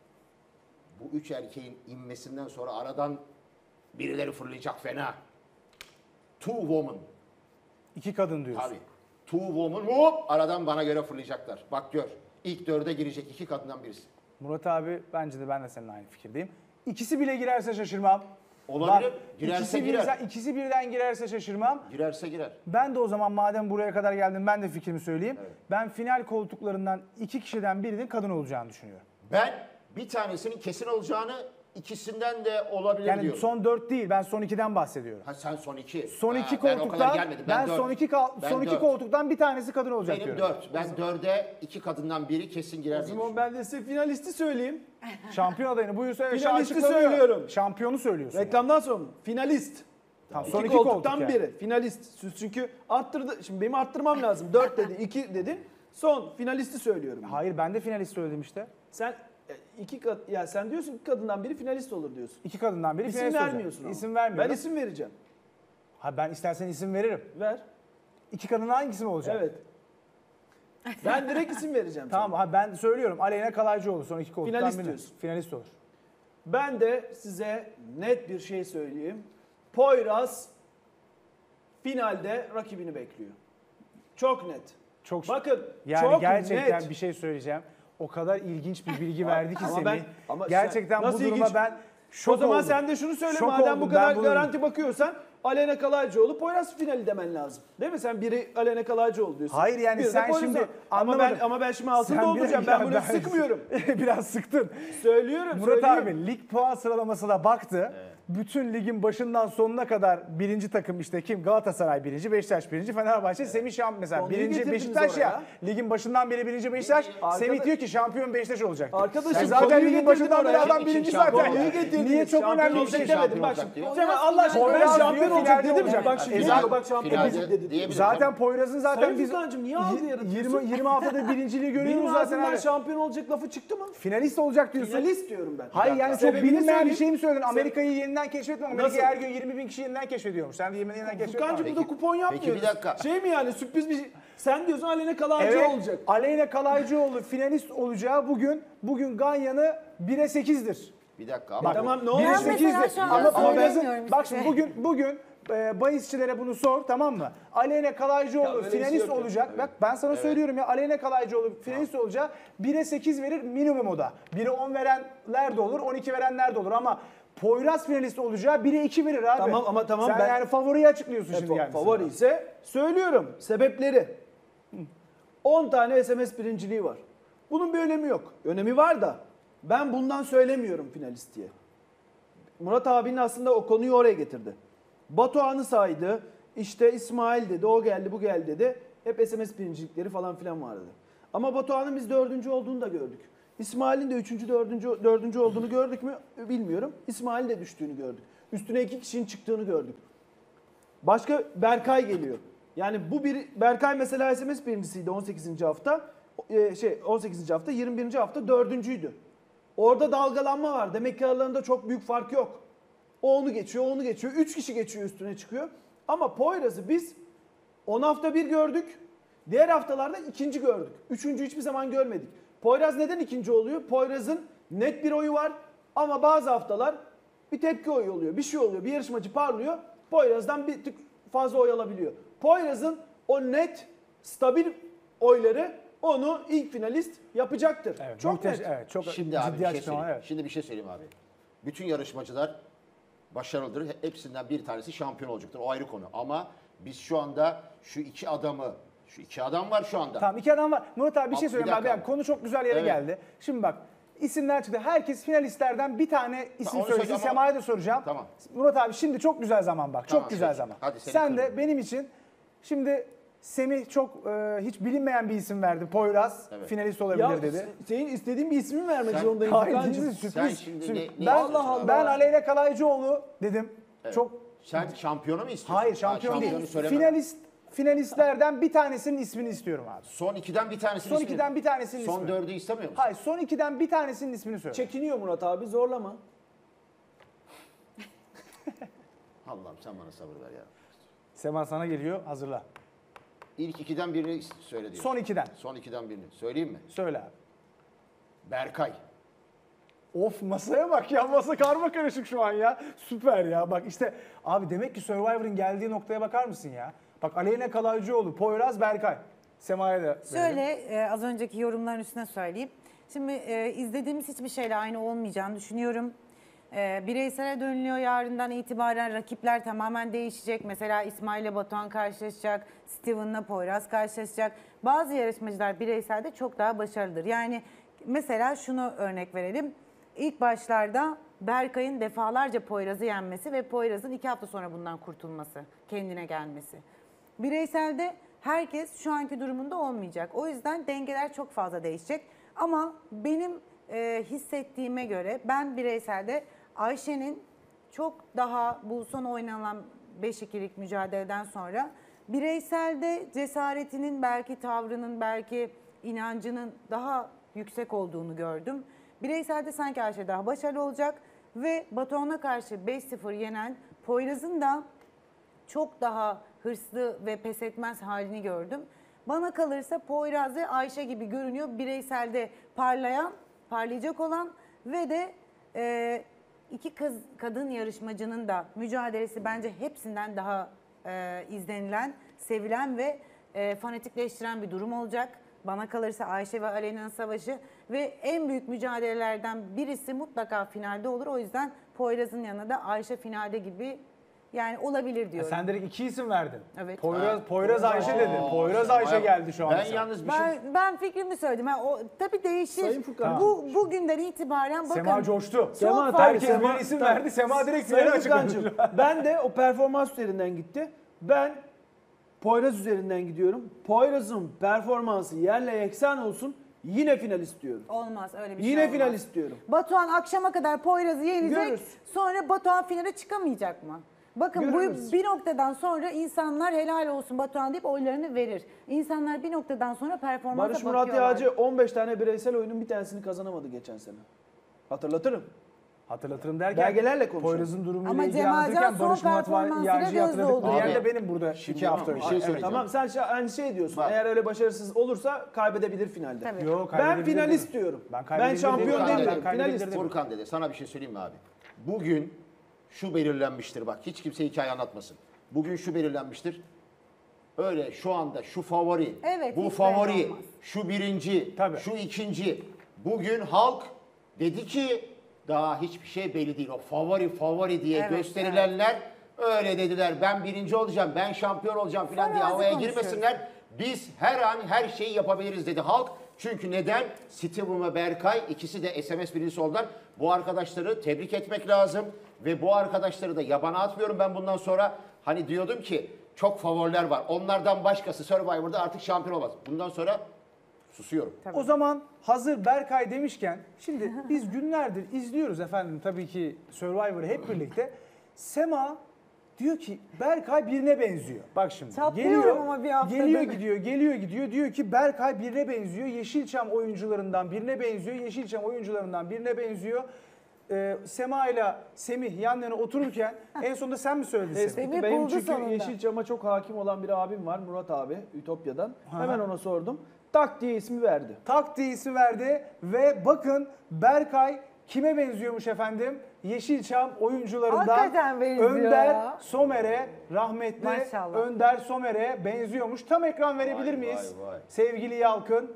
Bu üç erkeğin inmesinden sonra aradan birileri fırlayacak fena. Two woman. İki kadın diyorsun. Tabii. Two woman hop aradan bana göre fırlayacaklar. Bak gör. İlk dörde girecek iki kadından birisi. Murat abi bence de ben de seninle aynı fikirdeyim. İkisi bile girerse şaşırmam. Olabilir. Bak, Girerse ikisi girer. birden, ikisi birden girerse şaşırmam. Girerse girer. Ben de o zaman madem buraya kadar geldim ben de fikrimi söyleyeyim. Ben final koltuklarından iki kişiden birinin kadın olacağını düşünüyorum. Ben bir tanesinin kesin olacağını, ikisinden de olabilir Yani diyorum. son dört değil, ben son ikiden bahsediyorum. Ha sen son iki. Son iki Ha, ben o kadar koltuktan, gelmedim. ben, dört. son iki kal- Ben son iki dört. koltuktan bir tanesi kadın olacak Benim diyorum. dört. Ben dörde iki kadından biri kesin girer O diye zaman ben de size finalisti söyleyeyim. Şampiyon adayını buyur söyle. Finalisti Açıklanıyor. söylüyorum. Şampiyonu söylüyorsun. yani. Reklamdan sonra mı? Finalist. Tamam, İki son iki koltuktan koltuk yani. biri. Finalist. Siz çünkü arttırdı. Şimdi benim arttırmam lazım. dört dedi, iki dedin. Son finalisti söylüyorum. Hayır, ben de finalist söyledim işte. Sen e, iki kad ya sen diyorsun ki kadından biri finalist olur diyorsun. İki kadından biri İsim finalist olacak. vermiyorsun ama. İsim vermiyorum. Ben isim vereceğim. Ha, ben istersen isim veririm. Ver. İki kadın hangisi mi olacak? Evet. Ben direkt isim vereceğim. Tamam, sana. ha, ben söylüyorum. Aleyna Kalaycıoğlu son iki koltuktan Finalist biri. diyorsun. Finalist olur. Ben de size net bir şey söyleyeyim. Poyraz finalde rakibini bekliyor. Çok net. Çok Bakın yani çok gerçekten net. bir şey söyleyeceğim. O kadar ilginç bir bilgi verdi ki Ama Semih. ben- ama gerçekten sen- bu nasıl duruma ilginç? ben şok O zaman oldum. sen de şunu söyle, Şok madem oldum. bu kadar Ben bunu- garanti bakıyorsan Aleyna Kalaycıoğlu Poyraz finali demen lazım. Değil mi? Sen biri Aleyna Kalaycıoğlu diyorsun. Hayır yani biri de sen Poyraz'a. şimdi ama ben anlamadım. ama ben şimdi altını Sen dolduracağım. biraz- Ben bunu ya sıkmıyorum. Biraz sıktın. Söylüyorum, Murat söylüyorum. abi lig puan sıralamasına baktı. Bütün ligin başından sonuna kadar birinci takım işte kim? Galatasaray birinci, Beşiktaş birinci, Fenerbahçe, Semih şampiyon mesela. Konuyu Birinci getirdiniz Beşiktaş ya. oraya. Ligin başından beri birinci Beşiktaş. Arkada- Semih diyor ki şampiyon Beşiktaş olacak. Arkadaşım, Sen zaten konuyu ligin getirdin başından beri oraya. adam Kim birinci şampiyon zaten. olacak? getirdiniz. Niye çok Şampiyon önemli bir olacak şey şampiyon demedim. Bak olacak şimdi. diyor. Cemal Allah aşkına ben Poyraz şampiyon diyor, olacak finalde dedim. olacak. Bak şimdi Final- diyor, bak şampiyon finalde olacak dedi. diyebilirim. Zaten Poyraz'ın zaten Sayın biz Furkan'cığım niye algı yaratıyorsun? yirmi yirmi haftada birinciliği Benim görüyoruz zaten ağzımdan abi. şampiyon olacak lafı çıktı mı? Finalist olacak diyorsun. Finalist diyorum ben. Hayır yani çok Sebebini bilinmeyen bir söyleyeyim. şey mi söyledin? Sebe- Amerika'yı yeniden keşfetme. Amerika'yı Nasıl? her gün yirmi bin kişi yeniden keşfediyormuş. Sen de yeniden keşfetme. Furkan'cığım Peki- burada kupon yapmıyoruz. peki bir dakika. Şey mi yani sürpriz bir şey. Sen diyorsun Aleyna Kalaycı Evet, olacak. Aleyna Kalaycıoğlu finalist olacağı bugün bugün Ganyan'ı bire sekizdir. Bir dakika ama Bak, Tamam, ne bire olmuş? Ben mesela sekizdir. şu an Ama Poyraz'ın söylemiyorum bak size. şimdi bugün bugün e, bahisçilere bunu sor, tamam mı? Aleyna Ya Kalaycıoğlu böyle bir şey finalist yok ya. olacak. Bak ben sana söylüyorum ya, Aleyna Kalaycıoğlu finalist olacak. bire sekiz verir minimum o da. bire on verenler de olur, on iki verenler de olur ama Poyraz finalist olacağı bire iki verir abi. Tamam ama tamam, Sen ben- yani favoriyi açıklıyorsun E, şimdi fa- yani. favori ise söylüyorum. Sebepleri. on tane S M S birinciliği var. Bunun bir önemi yok. Önemi var da ben bundan söylemiyorum finalist diye. Murat abinin aslında o konuyu oraya getirdi. Batuhan'ı saydı. İşte İsmail dedi, o geldi, bu geldi dedi. Hep S M S birincilikleri falan filan vardı. Ama Batuhan'ın biz dördüncü olduğunu da gördük. İsmail'in de üçüncü, dördüncü, dördüncü olduğunu gördük mü bilmiyorum. İsmail'in de düştüğünü gördük. Üstüne iki kişinin çıktığını gördük. Başka Berkay geliyor. Yani bu bir Berkay mesela S M S birincisiydi on sekizinci hafta. Ee, şey on sekizinci hafta, yirmi birinci hafta dördüncüydü. Orada dalgalanma var. Demek ki aralarında çok büyük fark yok. O onu geçiyor, o onu geçiyor. Üç kişi geçiyor, üstüne çıkıyor. Ama Poyraz'ı biz on hafta bir gördük. Diğer haftalarda ikinci gördük. Üçüncü hiçbir zaman görmedik. Poyraz neden ikinci oluyor? Poyraz'ın net bir oyu var. Ama bazı haftalar bir tepki oyu oluyor. Bir şey oluyor. Bir yarışmacı parlıyor. Poyraz'dan bir tık fazla oy alabiliyor. Poyraz'ın o net, stabil oyları onu ilk finalist yapacaktır. Evet, çok muhteş- net. Evet, çok Şimdi abi bir ciddi şey açıklama. söyleyeyim. Evet. Şimdi bir şey söyleyeyim abi. Bütün yarışmacılar başarılıdır. Hepsinden bir tanesi şampiyon olacaktır. O ayrı konu. Ama biz şu anda şu iki adamı, şu iki adam var şu anda. Tamam, iki adam var. Murat abi bir şey Abi, bir söyleyeyim abi. dakika. Yani konu çok güzel yere Evet. geldi. Şimdi bak, isimler çıktı. Herkes finalistlerden bir tane isim onu söylesin. söyle ama- Sema'ya da soracağım. Tamam. Murat abi şimdi çok güzel zaman bak. Tamam, çok güzel peki. zaman. Hadi seni Sen de kırmayayım. benim için şimdi Semih çok e, hiç bilinmeyen bir isim verdi. Poyraz Evet. finalist olabilir Ya dedi. senin istediğin bir ismi vermek Sen- zorundayım. Hayır, Furkancığım. değil, sürpriz. Sen şimdi Şimdi ne- ne ben, istiyorsun abi? ben Aleyna Kalaycıoğlu dedim. Çok Sen şampiyonu mu istiyorsun? hayır Ha, şampiyon şampiyonu değil. söyleme. Finalist finalistlerden bir tanesinin ismini istiyorum abi. Son ikiden bir tanesini Son ismini- ikiden bir tanesinin Son ismi. dördü istemiyor musun? Hayır, son ikiden bir tanesinin ismini söyle. Çekiniyor Murat abi, zorlama. Allah'ım sen bana sabır ver ya. Sema sana geliyor, hazırla. İlk ikiden birini söyle diyor. Son ikiden. Son ikiden birini. Söyleyeyim mi? Söyle abi. Berkay. Of, masaya bak ya, masa karma karışık şu an ya. Süper ya, bak işte abi demek ki Survivor'ın geldiği noktaya bakar mısın ya? Bak, Aleyna Kalaycıoğlu, Poyraz, Berkay. Sema'ya da verelim. Şöyle e, az önceki yorumların üstüne söyleyeyim. Şimdi e, izlediğimiz hiçbir şeyle aynı olmayacağını düşünüyorum. E, bireysele dönülüyor yarından itibaren, rakipler tamamen değişecek. Mesela İsmail ile Batuhan karşılaşacak, Steven'la Poyraz karşılaşacak. Bazı yarışmacılar bireyselde çok daha başarılıdır. Yani mesela şunu örnek verelim. İlk başlarda Berkay'ın defalarca Poyraz'ı yenmesi ve Poyraz'ın iki hafta sonra bundan kurtulması, kendine gelmesi. Bireyselde herkes şu anki durumunda olmayacak. O yüzden dengeler çok fazla değişecek. Ama benim e, hissettiğime göre ben bireyselde Ayşe'nin çok daha bu son oynanan beş ikilik mücadeleden sonra bireyselde cesaretinin belki tavrının belki inancının daha yüksek olduğunu gördüm. Bireyselde sanki Ayşe daha başarılı olacak ve Batuhan'a karşı beş sıfır yenen Poyraz'ın da çok daha hırslı ve pes etmez halini gördüm. Bana kalırsa Poyraz ve Ayşe gibi görünüyor. Bireyselde parlayan, parlayacak olan ve de e, iki kız kadın yarışmacının da mücadelesi bence hepsinden daha e, izlenilen, sevilen ve e, fanatikleştiren bir durum olacak. Bana kalırsa Ayşe ve Aleyna'nın savaşı ve en büyük mücadelelerden birisi mutlaka finalde olur. O yüzden Poyraz'ın yanına da Ayşe finalde gibi yani olabilir diyorum. Sen direkt iki isim verdin. Evet. Poyraz, Poyraz Ayşe dedin. Poyraz Ayşe geldi şu an. Ben yalnız bir şey... Ben, ben fikrimi söyledim. Ha, o tabii değişir. Sayın Furkan. Bu bugünden itibaren bakın. Sema coştu. Sema, Çok tabii, herkes Sema- bir isim tabii. verdi. Sema direkt Sayın finali açıkladı. Furkancığım, ben de o performans üzerinden gitti. Ben Poyraz üzerinden gidiyorum. Poyraz'ın performansı yerle yeksan olsun. Yine final istiyorum. Olmaz öyle bir Yine şey olmaz. final istiyorum. Batuhan akşama kadar Poyraz'ı yenecek. Görürüz. Sonra Batuhan finale çıkamayacak mı? Bakın Görürüz. bu bir noktadan sonra insanlar helal olsun Batuhan deyip oylarını verir. İnsanlar bir noktadan sonra performansa Barış Murat bakıyorlar. Yağcı on beş tane bireysel oyunun bir tanesini kazanamadı geçen sene. Hatırlatırım. Hatırlatırım derken Belgelerle konuşalım. Poyraz'ın durumuyla Ama ilgili Cemalcan anlatırken son Barış Murat performansıyla Yağcı'yı göz hatırladık. doldu. Diğer Abi, de benim burada şimdi iki hafta ama önce. bir şey Evet. söyleyeceğim. Tamam sen şa- aynı şey diyorsun. Bak. Eğer öyle başarısız olursa kaybedebilir finalde. Tabii. Yo, Ben kaybedebilir finalist dedim. diyorum. Ben Ben, kaybedebilir şampiyon dedim. demiyorum. Ben kaybedebilir Finalist. dedim. Furkan dedi. Sana bir şey söyleyeyim mi abi? Bugün şu belirlenmiştir. Bak hiç kimse hikaye anlatmasın. Bugün şu belirlenmiştir. Öyle şu anda şu favori, Evet, bu hiç favori, belli olmaz. şu birinci, Tabii. şu ikinci. Bugün halk dedi ki daha hiçbir şey belli değil. O favori favori diye Evet, gösterilenler öyle dediler. Ben birinci olacağım, ben şampiyon olacağım falan diye Farazi havaya konuşuyoruz. girmesinler. Biz her an her şeyi yapabiliriz dedi halk. Çünkü neden? Steven ve Berkay ikisi de S M S birincisi oldular. Bu arkadaşları tebrik etmek lazım. Ve bu arkadaşları da yabana atmıyorum ben bundan sonra. Hani diyordum ki çok favoriler var. Onlardan başkası Survivor'da artık şampiyon olmaz. Bundan sonra susuyorum. O zaman hazır Berkay demişken şimdi biz günlerdir izliyoruz efendim tabii ki Survivor'ı hep birlikte. Sema diyor ki Berkay birine benziyor. Bak şimdi Çatlıyorum geliyor, ama bir haftadır. geliyor gidiyor geliyor gidiyor diyor ki Berkay birine benziyor. Yeşilçam oyuncularından birine benziyor. Yeşilçam oyuncularından birine benziyor. Ee, Sema ile Semih yan yana otururken en sonunda sen mi söyledin Semih? Tespiti Semih benim buldu çünkü sonunda. Yeşilçam'a çok hakim olan bir abim var. Murat abi Ütopya'dan. Hemen ona sordum. Tak diye ismi verdi. Tak diye isim verdi ve bakın Berkay kime benziyormuş efendim? Yeşilçam oyuncularından Hakikaten benziyor Önder ya. Somer'e, rahmetli Maşallah. Önder Somer'e benziyormuş. Tam ekran verebilir Vay, miyiz? vay, vay. Sevgili Yalkın.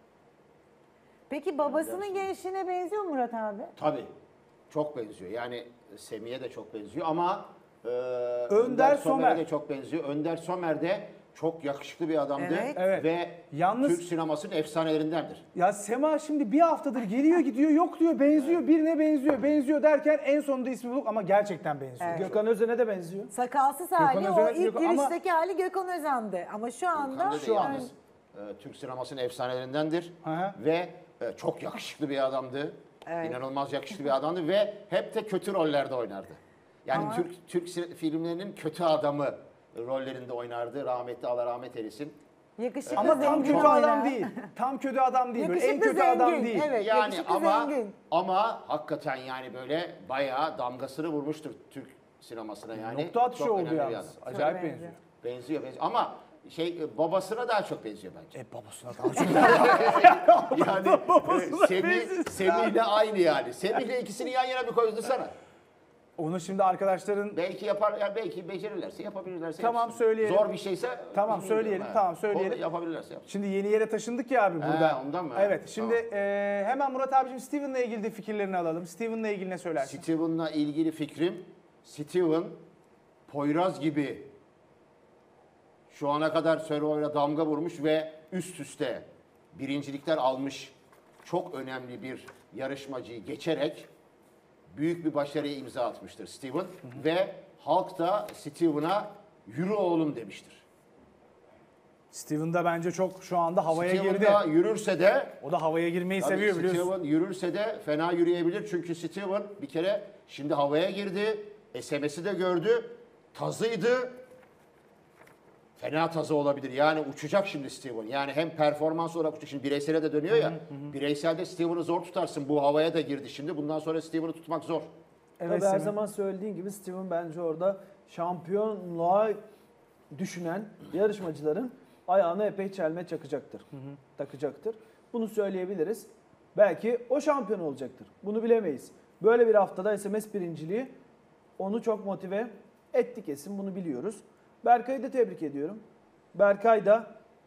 Peki babasının gençliğine benziyor mu Murat abi? Tabii. Çok benziyor. Yani Semih'e de çok benziyor ama e, Önder, Somer. Somer'e de çok benziyor. Önder Somer de çok yakışıklı bir adamdı. Evet. Evet. Ve Yalnız- Türk sinemasının efsanelerindendir. Ya Sema şimdi bir haftadır geliyor gidiyor yok diyor benziyor birine benziyor benziyor derken en sonunda ismi bulduk ama gerçekten benziyor. Evet. Gökhan Özen'e de benziyor. Sakalsız hali o Özen'e- ilk Gökhan- ama- girişteki hali Gökhan Özen'di. Ama şu anda Hande de yalnız e, Türk sinemasının efsanelerindendir. Hı hı. Ve e, çok yakışıklı bir adamdı. İnanılmaz yakışıklı bir adamdı ve hep de kötü rollerde oynardı. Yani Ama- Türk Türk si- filmlerinin kötü adamı rollerinde oynardı. Rahmetli Allah rahmet eylesin. yakışıklı Ama tam zengin kötü adam oynar. değil. Tam kötü adam değil. Böyle en Yakışıklı kötü adam zengin, değil. evet. Yani yakışıklı ama zengin. ama hakikaten yani böyle bayağı damgasını vurmuştur Türk sinemasına yani. Nokta atışı Çok oldu önemli bir yalnız. adam. Acayip benziyor. benziyor. Benziyor benziyor ama şey e, babasına daha çok benziyor bence. E babasına daha çok Yani e, Semih, Semih'le aynı yani. Semih'le ikisini yan yana bir koydursana. Onu şimdi arkadaşların Belki yapar, yani belki becerirlerse yapabilirlerse Tamam, yapsın. söyleyelim. Zor bir şeyse Tamam, bilmiyorum söyleyelim, ha. tamam, söyleyelim. O yapabilirlerse yapsın. şimdi yeni yere taşındık ya abi burada. ondan mı? Evet. Şimdi e, hemen Murat abicim Steven'la ilgili de fikirlerini alalım. Steven'la ilgili ne söylersin? Steven'la ilgili fikrim, Steven Poyraz gibi şu ana kadar Survivor'a damga vurmuş ve üst üste birincilikler almış çok önemli bir yarışmacıyı geçerek büyük bir başarıya imza atmıştır Steven. Ve halk da Steven'a yürü oğlum demiştir. Steven da bence çok şu anda havaya Steven girdi. da yürürse de O da havaya girmeyi tabii seviyor biliyorsun. Steven yürürse de fena yürüyebilir. Çünkü Steven bir kere şimdi havaya girdi. S M S'i de gördü. Tazıydı. Fena tazı olabilir. Yani uçacak şimdi Steven. Yani hem performans olarak uçacak. Şimdi bireysele de dönüyor ya. Hı hı. Bireyselde Steven'ı zor tutarsın. Bu havaya da girdi şimdi. Bundan sonra Steven'ı tutmak zor. Tabii Evet, her Semih. zaman söylediğin gibi Steven bence orada şampiyonluğa düşünen yarışmacıların ayağına epey çelme çakacaktır. Hı hı. Takacaktır. Bunu söyleyebiliriz. Belki o şampiyon olacaktır. Bunu bilemeyiz. Böyle bir haftada S M S birinciliği onu çok motive etti kesin. Bunu biliyoruz. Berkay'ı da tebrik ediyorum. Berkay da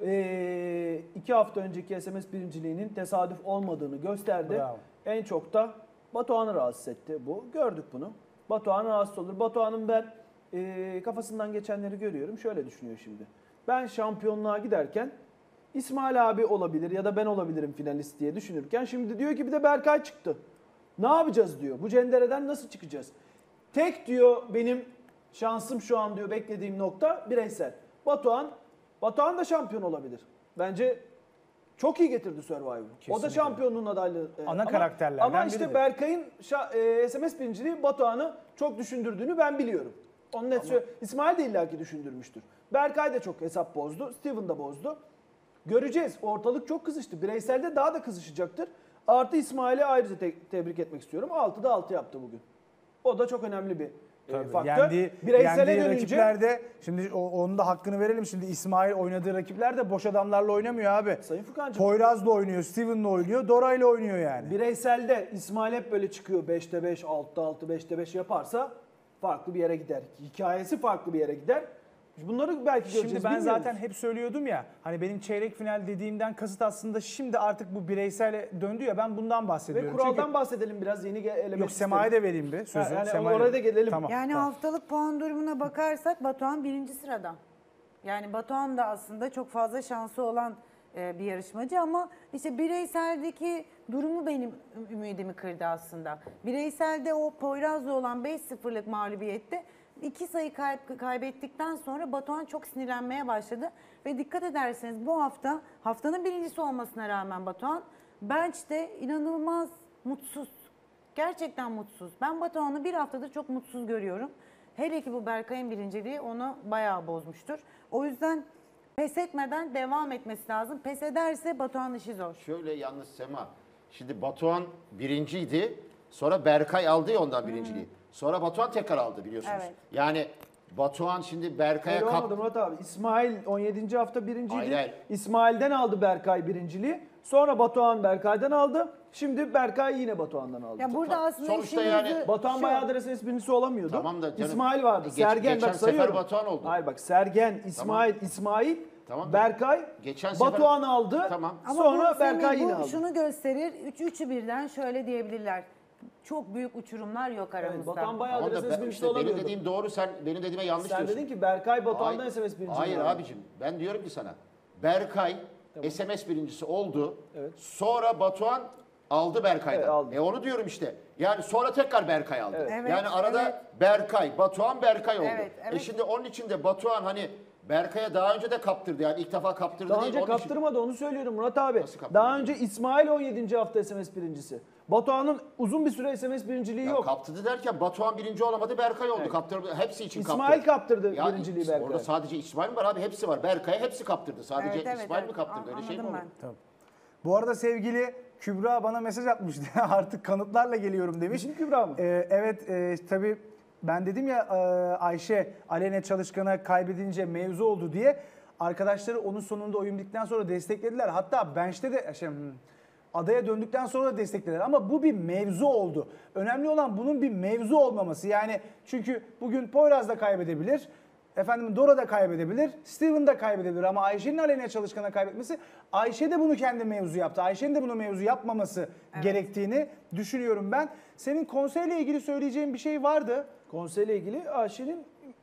ee, iki hafta önceki S M S birinciliğinin tesadüf olmadığını gösterdi. Bravo. En çok da Batuhan'ı rahatsız etti bu. Gördük bunu. Batuhan rahatsız olur. Batuhan'ın ben ee, kafasından geçenleri görüyorum. Şöyle düşünüyor şimdi. Ben şampiyonluğa giderken İsmail abi olabilir ya da ben olabilirim finalist diye düşünürken şimdi diyor ki bir de Berkay çıktı. Ne yapacağız diyor. Bu cendereden nasıl çıkacağız? Tek diyor benim şansım şu an diyor beklediğim nokta bireysel. Batuhan, Batuhan da şampiyon olabilir. Bence çok iyi getirdi Survivor'u. O da Kesinlikle. şampiyonluğun adaylığı. e, Ana ama- karakterlerden Ama işte biridir. Berkay'ın şa- e, S M S birinciliği Batuhan'ı çok düşündürdüğünü ben biliyorum. Onu net söyle- İsmail de illaki düşündürmüştür. Berkay da çok hesap bozdu. Steven da bozdu. Göreceğiz. Ortalık çok kızıştı. Bireyselde daha da kızışacaktır. Artı İsmail'i ayrıca te- tebrik etmek istiyorum. altıda altı yaptı bugün. O da çok önemli bir e, faktör. Yendiği, Bireysele yendiği dönünce rakiplerde şimdi o- onun da hakkını verelim. Şimdi İsmail oynadığı rakipler de boş adamlarla oynamıyor abi. Sayın Furkan'cığım Poyraz'la oynuyor, Steven'la oynuyor, Dora'yla oynuyor yani. bireyselde İsmail hep böyle çıkıyor beşte beş, altıda altı, beşte beş yaparsa farklı bir yere gider. Hikayesi farklı bir yere gider. Bunları belki göreceğiz. Şimdi ben bilmiyoruz. zaten hep söylüyordum ya hani benim çeyrek final dediğimden kasıt aslında şimdi artık bu bireysel döndü ya ben bundan Ve bahsediyorum. kuraldan Çünkü, bahsedelim biraz yeni ge- elemek yok Sema'ya isterim. da vereyim bir sözü. Ha, yani Sema'ya- oraya da gelelim. Tamam, Yani tamam. haftalık puan durumuna bakarsak Batuhan birinci sırada. Yani Batuhan da aslında çok fazla şansı olan e, bir yarışmacı ama işte bireyseldeki durumu benim ü- ümidimi kırdı aslında. Bireyselde o Poyraz'la olan beş sıfırlık mağlubiyette iki sayı kay- kaybettikten sonra Batuhan çok sinirlenmeye başladı. Ve dikkat ederseniz bu hafta haftanın birincisi olmasına rağmen Batuhan bench'te inanılmaz mutsuz. Gerçekten mutsuz. Ben Batuhan'ı bir haftadır çok mutsuz görüyorum. Hele ki bu Berkay'ın birinciliği onu bayağı bozmuştur. O yüzden pes etmeden devam etmesi lazım. Pes ederse Batuhan işi zor. Şöyle yalnız Sema. Şimdi Batuhan birinciydi. Sonra Berkay aldı ya ondan birinciliği. Sonra Batuhan tekrar aldı biliyorsunuz. Evet. Yani Batuhan şimdi Berkay'a Öyle kap... olmadı Murat abi. İsmail on yedinci hafta birinciydi. Hayır, hayır. İsmail'den aldı Berkay birinciliği. Sonra Batuhan Berkay'dan aldı. Şimdi Berkay yine Batuhan'dan aldı. Ya burada aslında Sonuçta işin yani yüzü Batuhan şu. bayağıdır S M S birincisi olamıyordu. Tamam da canım, İsmail vardı. geç- Sergen geçen bak sefer sayıyorum. Batuhan oldu. Hayır bak Sergen, İsmail, İsmail, Tamam da Berkay, geçen sefer- Batuhan aldı. Tamam. Ama Sonra bu Berkay Semih, yine bu aldı. şunu gösterir. Üç, üçü birden şöyle diyebilirler. Çok büyük uçurumlar yok Evet, aramızda. Batuhan bayağıdır Tamam S da M S ben, birincisi işte benim olamıyordu. dediğim doğru, sen benim dediğime yanlış Sen diyorsun. dedin ki Berkay Batuhan'dan Hayır- S M S birincisi Hayır aldı. abicim, ben diyorum ki sana Berkay S M S birincisi oldu. Evet. Sonra Batuhan aldı Berkay'dan. Evet, aldı. E onu diyorum işte. Yani sonra tekrar Berkay aldı. Evet. Evet, Yani arada evet. Berkay, Batuhan, Berkay oldu. Evet, E evet. şimdi onun için de Batuhan hani Berkay'a daha önce de kaptırdı. Yani ilk defa kaptırdı Daha değil. önce onun için- kaptırmadı onu söylüyorum Murat abi. Nasıl kaptırmadı? Daha önce İsmail on yedinci hafta S M S birincisi. Batuhan'ın uzun bir süre S M S birinciliği Ya yok. kaptırdı derken Batuhan birinci olamadı, Berkay oldu. Evet. Kaptırdı. Hepsi için İsmail kaptırdı Ya birinciliği işte Berkay'a. Orada sadece İsmail mi var abi? Hepsi var. Berkay'a hepsi kaptırdı. Sadece Evet, evet, İsmail evet. mi kaptırdı? Öyle şey mi Anladım olur? ben. Bu arada sevgili Kübra bana mesaj atmıştı. Artık kanıtlarla geliyorum demiş. Bizim Kübra mı? Ee, evet e, tabii ben dedim ya e, Ayşe Aleyna Çalışkan'a kaybedince mevzu oldu diye. Arkadaşları onun sonunda oyun bittikten sonra desteklediler. Hatta bench'te de şey, hmm, adaya döndükten sonra da desteklediler. Ama bu bir mevzu oldu. Önemli olan bunun bir mevzu olmaması. Yani çünkü bugün Poyraz da kaybedebilir. Efendim Dora da kaybedebilir, Steven da kaybedebilir ama Ayşe'nin Aleyna Çalışkan'a kaybetmesi, Ayşe de bunu kendi mevzu yaptı. Ayşe'nin de bunu mevzu yapmaması gerektiğini düşünüyorum ben. Senin konseyle ilgili söyleyeceğin bir şey vardı. Konseyle ilgili Ayşe'nin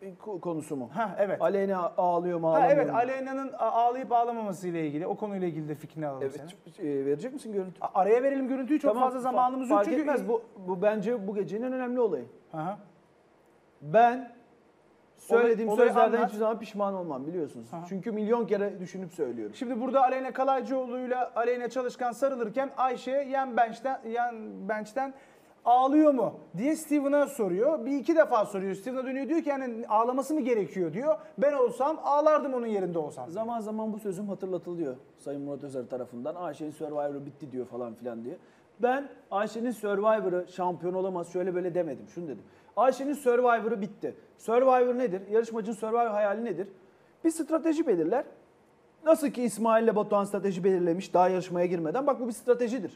ko- konusu mu? Ha evet. Aleyna ağlıyor mu Ha, ağlamıyor evet mu? Aleyna'nın a- ağlayıp ağlamaması ile ilgili o konuyla ilgili de fikrini alalım Evet, senin. e, verecek misin görüntü? A- Araya verelim görüntüyü, çok Tamam, fazla fa- zamanımız yok fark çünkü. etmez. Bu, bu bence bu gecenin en önemli olayı. Aha. Ben söylediğim Olayı- olayı sözlerden anlat. hiçbir zaman pişman olmam biliyorsunuz. Aha. Çünkü milyon kere düşünüp söylüyorum. Şimdi burada Aleyna Kalaycıoğlu'yla Aleyna Çalışkan sarılırken Ayşe yan bench'ten, yan bench'ten ağlıyor mu diye Steven'a soruyor. Bir iki defa soruyor. Steven'a dönüyor, diyor ki yani ağlaması mı gerekiyor diyor. Ben olsam ağlardım onun yerinde olsam. Zaman zaman bu sözüm hatırlatılıyor Sayın Murat Özer tarafından. Ayşe'nin Survivor'ı bitti diyor falan filan diye. Ben Ayşe'nin Survivor'ı şampiyon olamaz şöyle böyle demedim. Şunu dedim. Ayşe'nin Survivor'ı bitti. Survivor nedir? Yarışmacının Survivor hayali nedir? Bir strateji belirler. Nasıl ki İsmail ile Batuhan strateji belirlemiş daha yarışmaya girmeden. Bak bu bir stratejidir.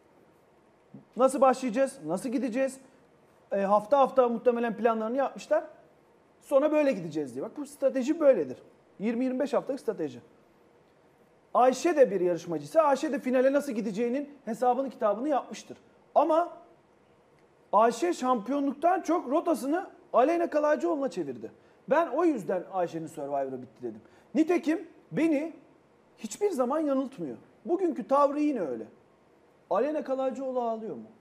Nasıl başlayacağız? Nasıl gideceğiz? E, hafta hafta muhtemelen planlarını yapmışlar. Sonra böyle gideceğiz diye. Bak bu strateji böyledir. yirmi yirmi beş haftalık strateji. Ayşe de bir yarışmacısı. Ayşe de finale nasıl gideceğinin hesabını kitabını yapmıştır. Ama Ayşe şampiyonluktan çok rotasını Aleyna Kalaycıoğlu'na çevirdi. Ben o yüzden Ayşe'nin Survivor'ı bitti dedim. Nitekim beni hiçbir zaman yanıltmıyor. Bugünkü tavrı yine öyle. Aleyna Kalaycıoğlu ağlıyor mu?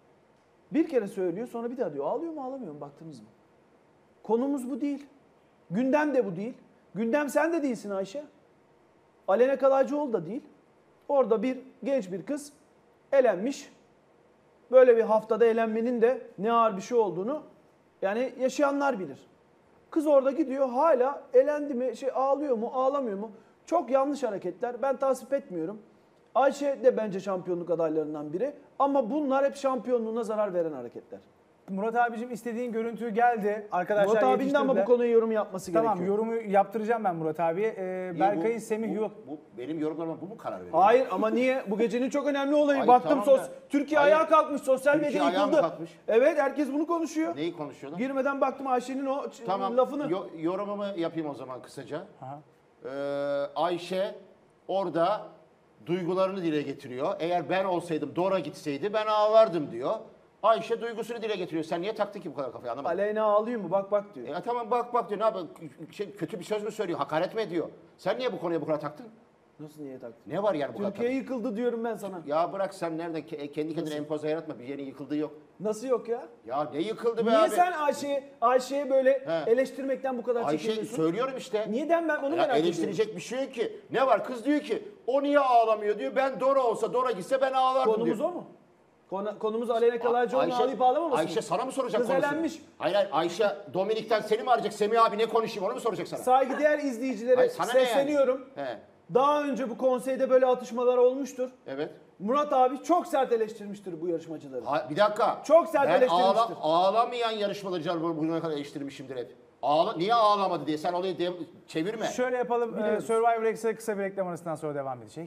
Bir kere söylüyor sonra bir daha diyor. Ağlıyor mu ağlamıyor mu baktınız mı? Konumuz bu değil. Gündem de bu değil. Gündem sen de değilsin Ayşe. Aleyna Kalaycıoğlu da değil. Orada bir genç bir kız elenmiş. Böyle bir haftada elenmenin de ne ağır bir şey olduğunu yani yaşayanlar bilir. Kız orada gidiyor hala elendi mi, şey ağlıyor mu, ağlamıyor mu? Çok yanlış hareketler. Ben tasvip etmiyorum. Ayşe de bence şampiyonluk adaylarından biri. Ama bunlar hep şampiyonluğuna zarar veren hareketler. Murat abicim istediğin görüntü geldi. Arkadaşlar Murat abinin de ama bu yetiştirdiler. konuya yorum yapması Tamam, gerekiyor. yorumu yaptıracağım ben Murat abiye. Ee, Niye Berkay'ın bu- Semih bu, Yuva... bu, benim yorumlarıma bu mu karar veriyor? Hayır ama niye? Bu gecenin çok önemli olayı. Hayır, Baktım tamam sos da- Türkiye Hayır. ayağa kalkmış. Sosyal Türkiye medya ayağa mı yıkıldı. kalkmış? Evet herkes bunu konuşuyor. Neyi konuşuyorlar? Girmeden baktım Ayşe'nin o ç- Tamam, lafını. yo- yorumumu yapayım o zaman kısaca. Aha. Ee, Ayşe orada duygularını dile getiriyor. Eğer ben olsaydım, Dora gitseydi ben ağlardım diyor. Ayşe duygusunu dile getiriyor. Sen niye taktın ki bu kadar kafayı, anlamadım. Aleyna ağlıyor mu? Bak bak diyor. E, tamam bak bak diyor. Ne yapayım? Şey, kötü bir söz mü söylüyor? Hakaret mi ediyor? Sen niye bu konuya bu kadar taktın? Nasıl niye taktın? Ne var yani bu kadar Türkiye taktın? yıkıldı diyorum ben sana. Ya bırak sen nereden ke- kendi kendine empoze yaratma. Bir yerin yıkıldığı yok. Nasıl yok ya? Ya ne yıkıldı be Niye abi? sen Ayşe'ye Ayşe'ye böyle He. eleştirmekten bu kadar Ayşe çekiniyorsun? söylüyorum işte. Neden ben onu Ya merak ediyorum. eleştirecek bir şey yok ki. Ne var? Kız diyor ki o niye ağlamıyor diyor. Ben Dora olsa, Dora gitse ben ağlardım Konumuz diyor. o mu? Konu, konumuz Aleyna Kalaycıoğlu'nun ağlayıp ağlamaması Ayşe mı? sana mı soracak Kız konusunu? elenmiş. Hayır hayır Ayşe Dominik'ten seni mi arayacak? Semih abi ne konuşayım onu mu soracak sana? Saygıdeğer izleyicilere Hayır, sana ne yani? sesleniyorum. He, Daha önce bu konseyde böyle atışmalar olmuştur. evet. Murat abi çok sert eleştirmiştir bu yarışmacıları. Ha, bir dakika. Çok sert ben eleştirmiştir. ağla- ağlamayan yarışmacılar bugüne kadar eleştirmişimdir hep. Ağla, niye ağlamadı diye sen olayı de- çevirme. Şöyle yapalım. e, Biliyoruz. Survivor Extra kısa bir reklam arasından sonra devam edecek.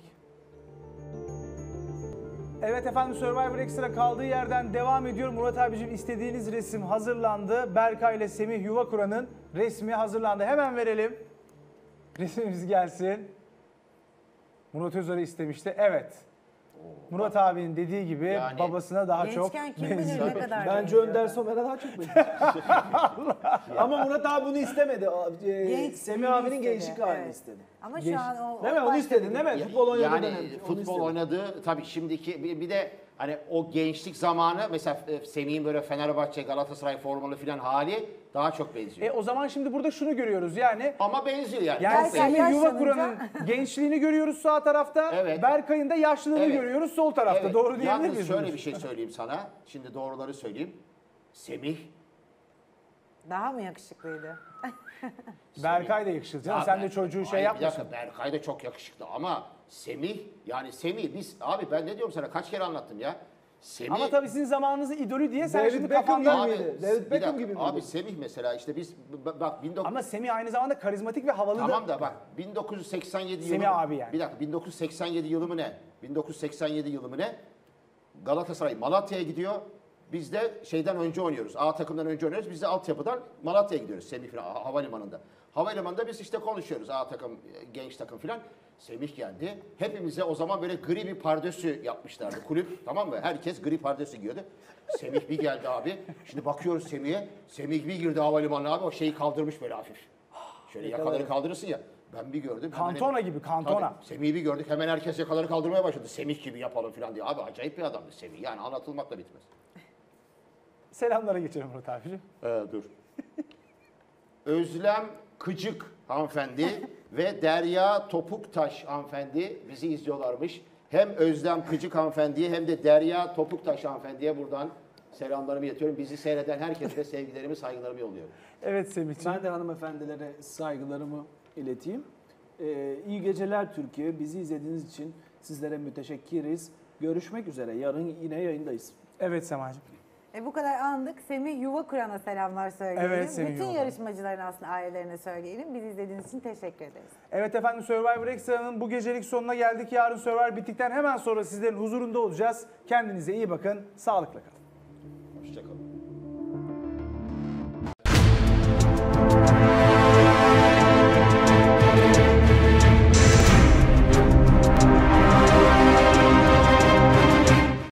Evet efendim, Survivor Extra kaldığı yerden devam ediyor. Murat abicim istediğiniz resim hazırlandı. Berkay ile Semih Yuvakura'nın resmi hazırlandı. Hemen verelim. Resmimiz gelsin. Murat Özar'ı istemişti. Evet. Murat abinin dediği gibi Yani- babasına daha çok Gençken kim bilir benziyor. ne kadar Bence benziyor. Önder Somer'e daha çok benziyor. Ama Murat abi bunu istemedi. Ee, Genç Semih abinin istedi, gençlik halini evet. istedi. Ama Genç- şu an o... Değil mi? o Onu başka istedin bir- değil mi? Futbol oynadığı Yani dönem. Onu futbol istedi. oynadığı tabii şimdiki bir, bir de hani o gençlik zamanı mesela e, Semih'in böyle Fenerbahçe, Galatasaray formalı filan hali daha çok benziyor. E o zaman şimdi burada şunu görüyoruz yani. Ama benziyor yani. Yani Çok Berkay Semih benziyor. Yuvakura'nın gençliğini görüyoruz sağ tarafta. Evet. Berkay'ın da yaşlılığını Evet. görüyoruz sol tarafta. Evet, Doğru diyebilir yalnız miyiz? şöyle bunu? bir şey söyleyeyim sana. Şimdi doğruları söyleyeyim. Semih Daha mı yakışıklıydı? Berkay da yakışıklı canım. Ya Sen de ben- çocuğu şey Hayır, yapmasın. Bir dakika Berkay da çok yakışıklı ama Semih yani Semih biz abi ben ne diyorum sana kaç kere anlattım ya. Semih Ama tabii sizin zamanınızın idolü diye sen David şimdi Beckham kafanda... gibi. abi, David bir Beckham dakika, gibi miydi? Abi Semih mesela işte biz b- bak bin dokuz yüz Ama Semih aynı zamanda karizmatik ve havalı da. Tamam da bak bin dokuz yüz seksen yedi yılı. Semih abi yani. Bir dakika bin dokuz yüz seksen yedi yılı mı ne? bin dokuz yüz seksen yedi yılı mı ne? Galatasaray Malatya'ya gidiyor. Biz de şeyden önce oynuyoruz. A takımdan önce oynuyoruz. Biz de altyapıdan Malatya'ya gidiyoruz Semih falan ha- havalimanında. Havalimanında biz işte konuşuyoruz. A takım, e, genç takım falan. Semih geldi. Hepimize o zaman böyle gri bir pardösü yapmışlardı. Kulüp, tamam mı? Herkes gri pardösü giyiyordu. Semih bir geldi abi. Şimdi bakıyoruz Semih'e. Semih bir girdi havalimanına abi. O şeyi kaldırmış böyle hafif. Şöyle yakaları kaldırırsın ya. Ben bir gördüm. hemen- Kantona gibi, kantona. Tabii, Semih'i bir gördük. Hemen herkes yakaları kaldırmaya başladı. Semih gibi yapalım falan diye. Abi acayip bir adamdı Semih. Yani anlatılmakla bitmez. Selamlara geçelim Murat abiciğim. Ee, dur. Özlem Kıcık hanımefendi ve Derya Topuktaş hanımefendi bizi izliyorlarmış. Hem Özlem Kıcık hanımefendiye hem de Derya Topuktaş hanımefendiye buradan selamlarımı iletiyorum. Bizi seyreden herkese sevgilerimi, saygılarımı yolluyorum. Evet Semih'ciğim. Ben de hanımefendilere saygılarımı ileteyim. Ee, iyi geceler Türkiye. Bizi izlediğiniz için sizlere müteşekkiriz. Görüşmek üzere. Yarın yine yayındayız. Evet Semacığım. E bu kadar andık. Semih Yuva Kur'an'a selamlar söyleyelim. Evet, Semih Bütün Yuva. yarışmacıların aslında ailelerine söyleyelim. Bizi izlediğiniz için teşekkür ederiz. Evet efendim, Survivor Extra'nın bu gecelik sonuna geldik. Yarın Survivor bittikten hemen sonra sizlerin huzurunda olacağız. Kendinize iyi bakın. Sağlıkla kalın.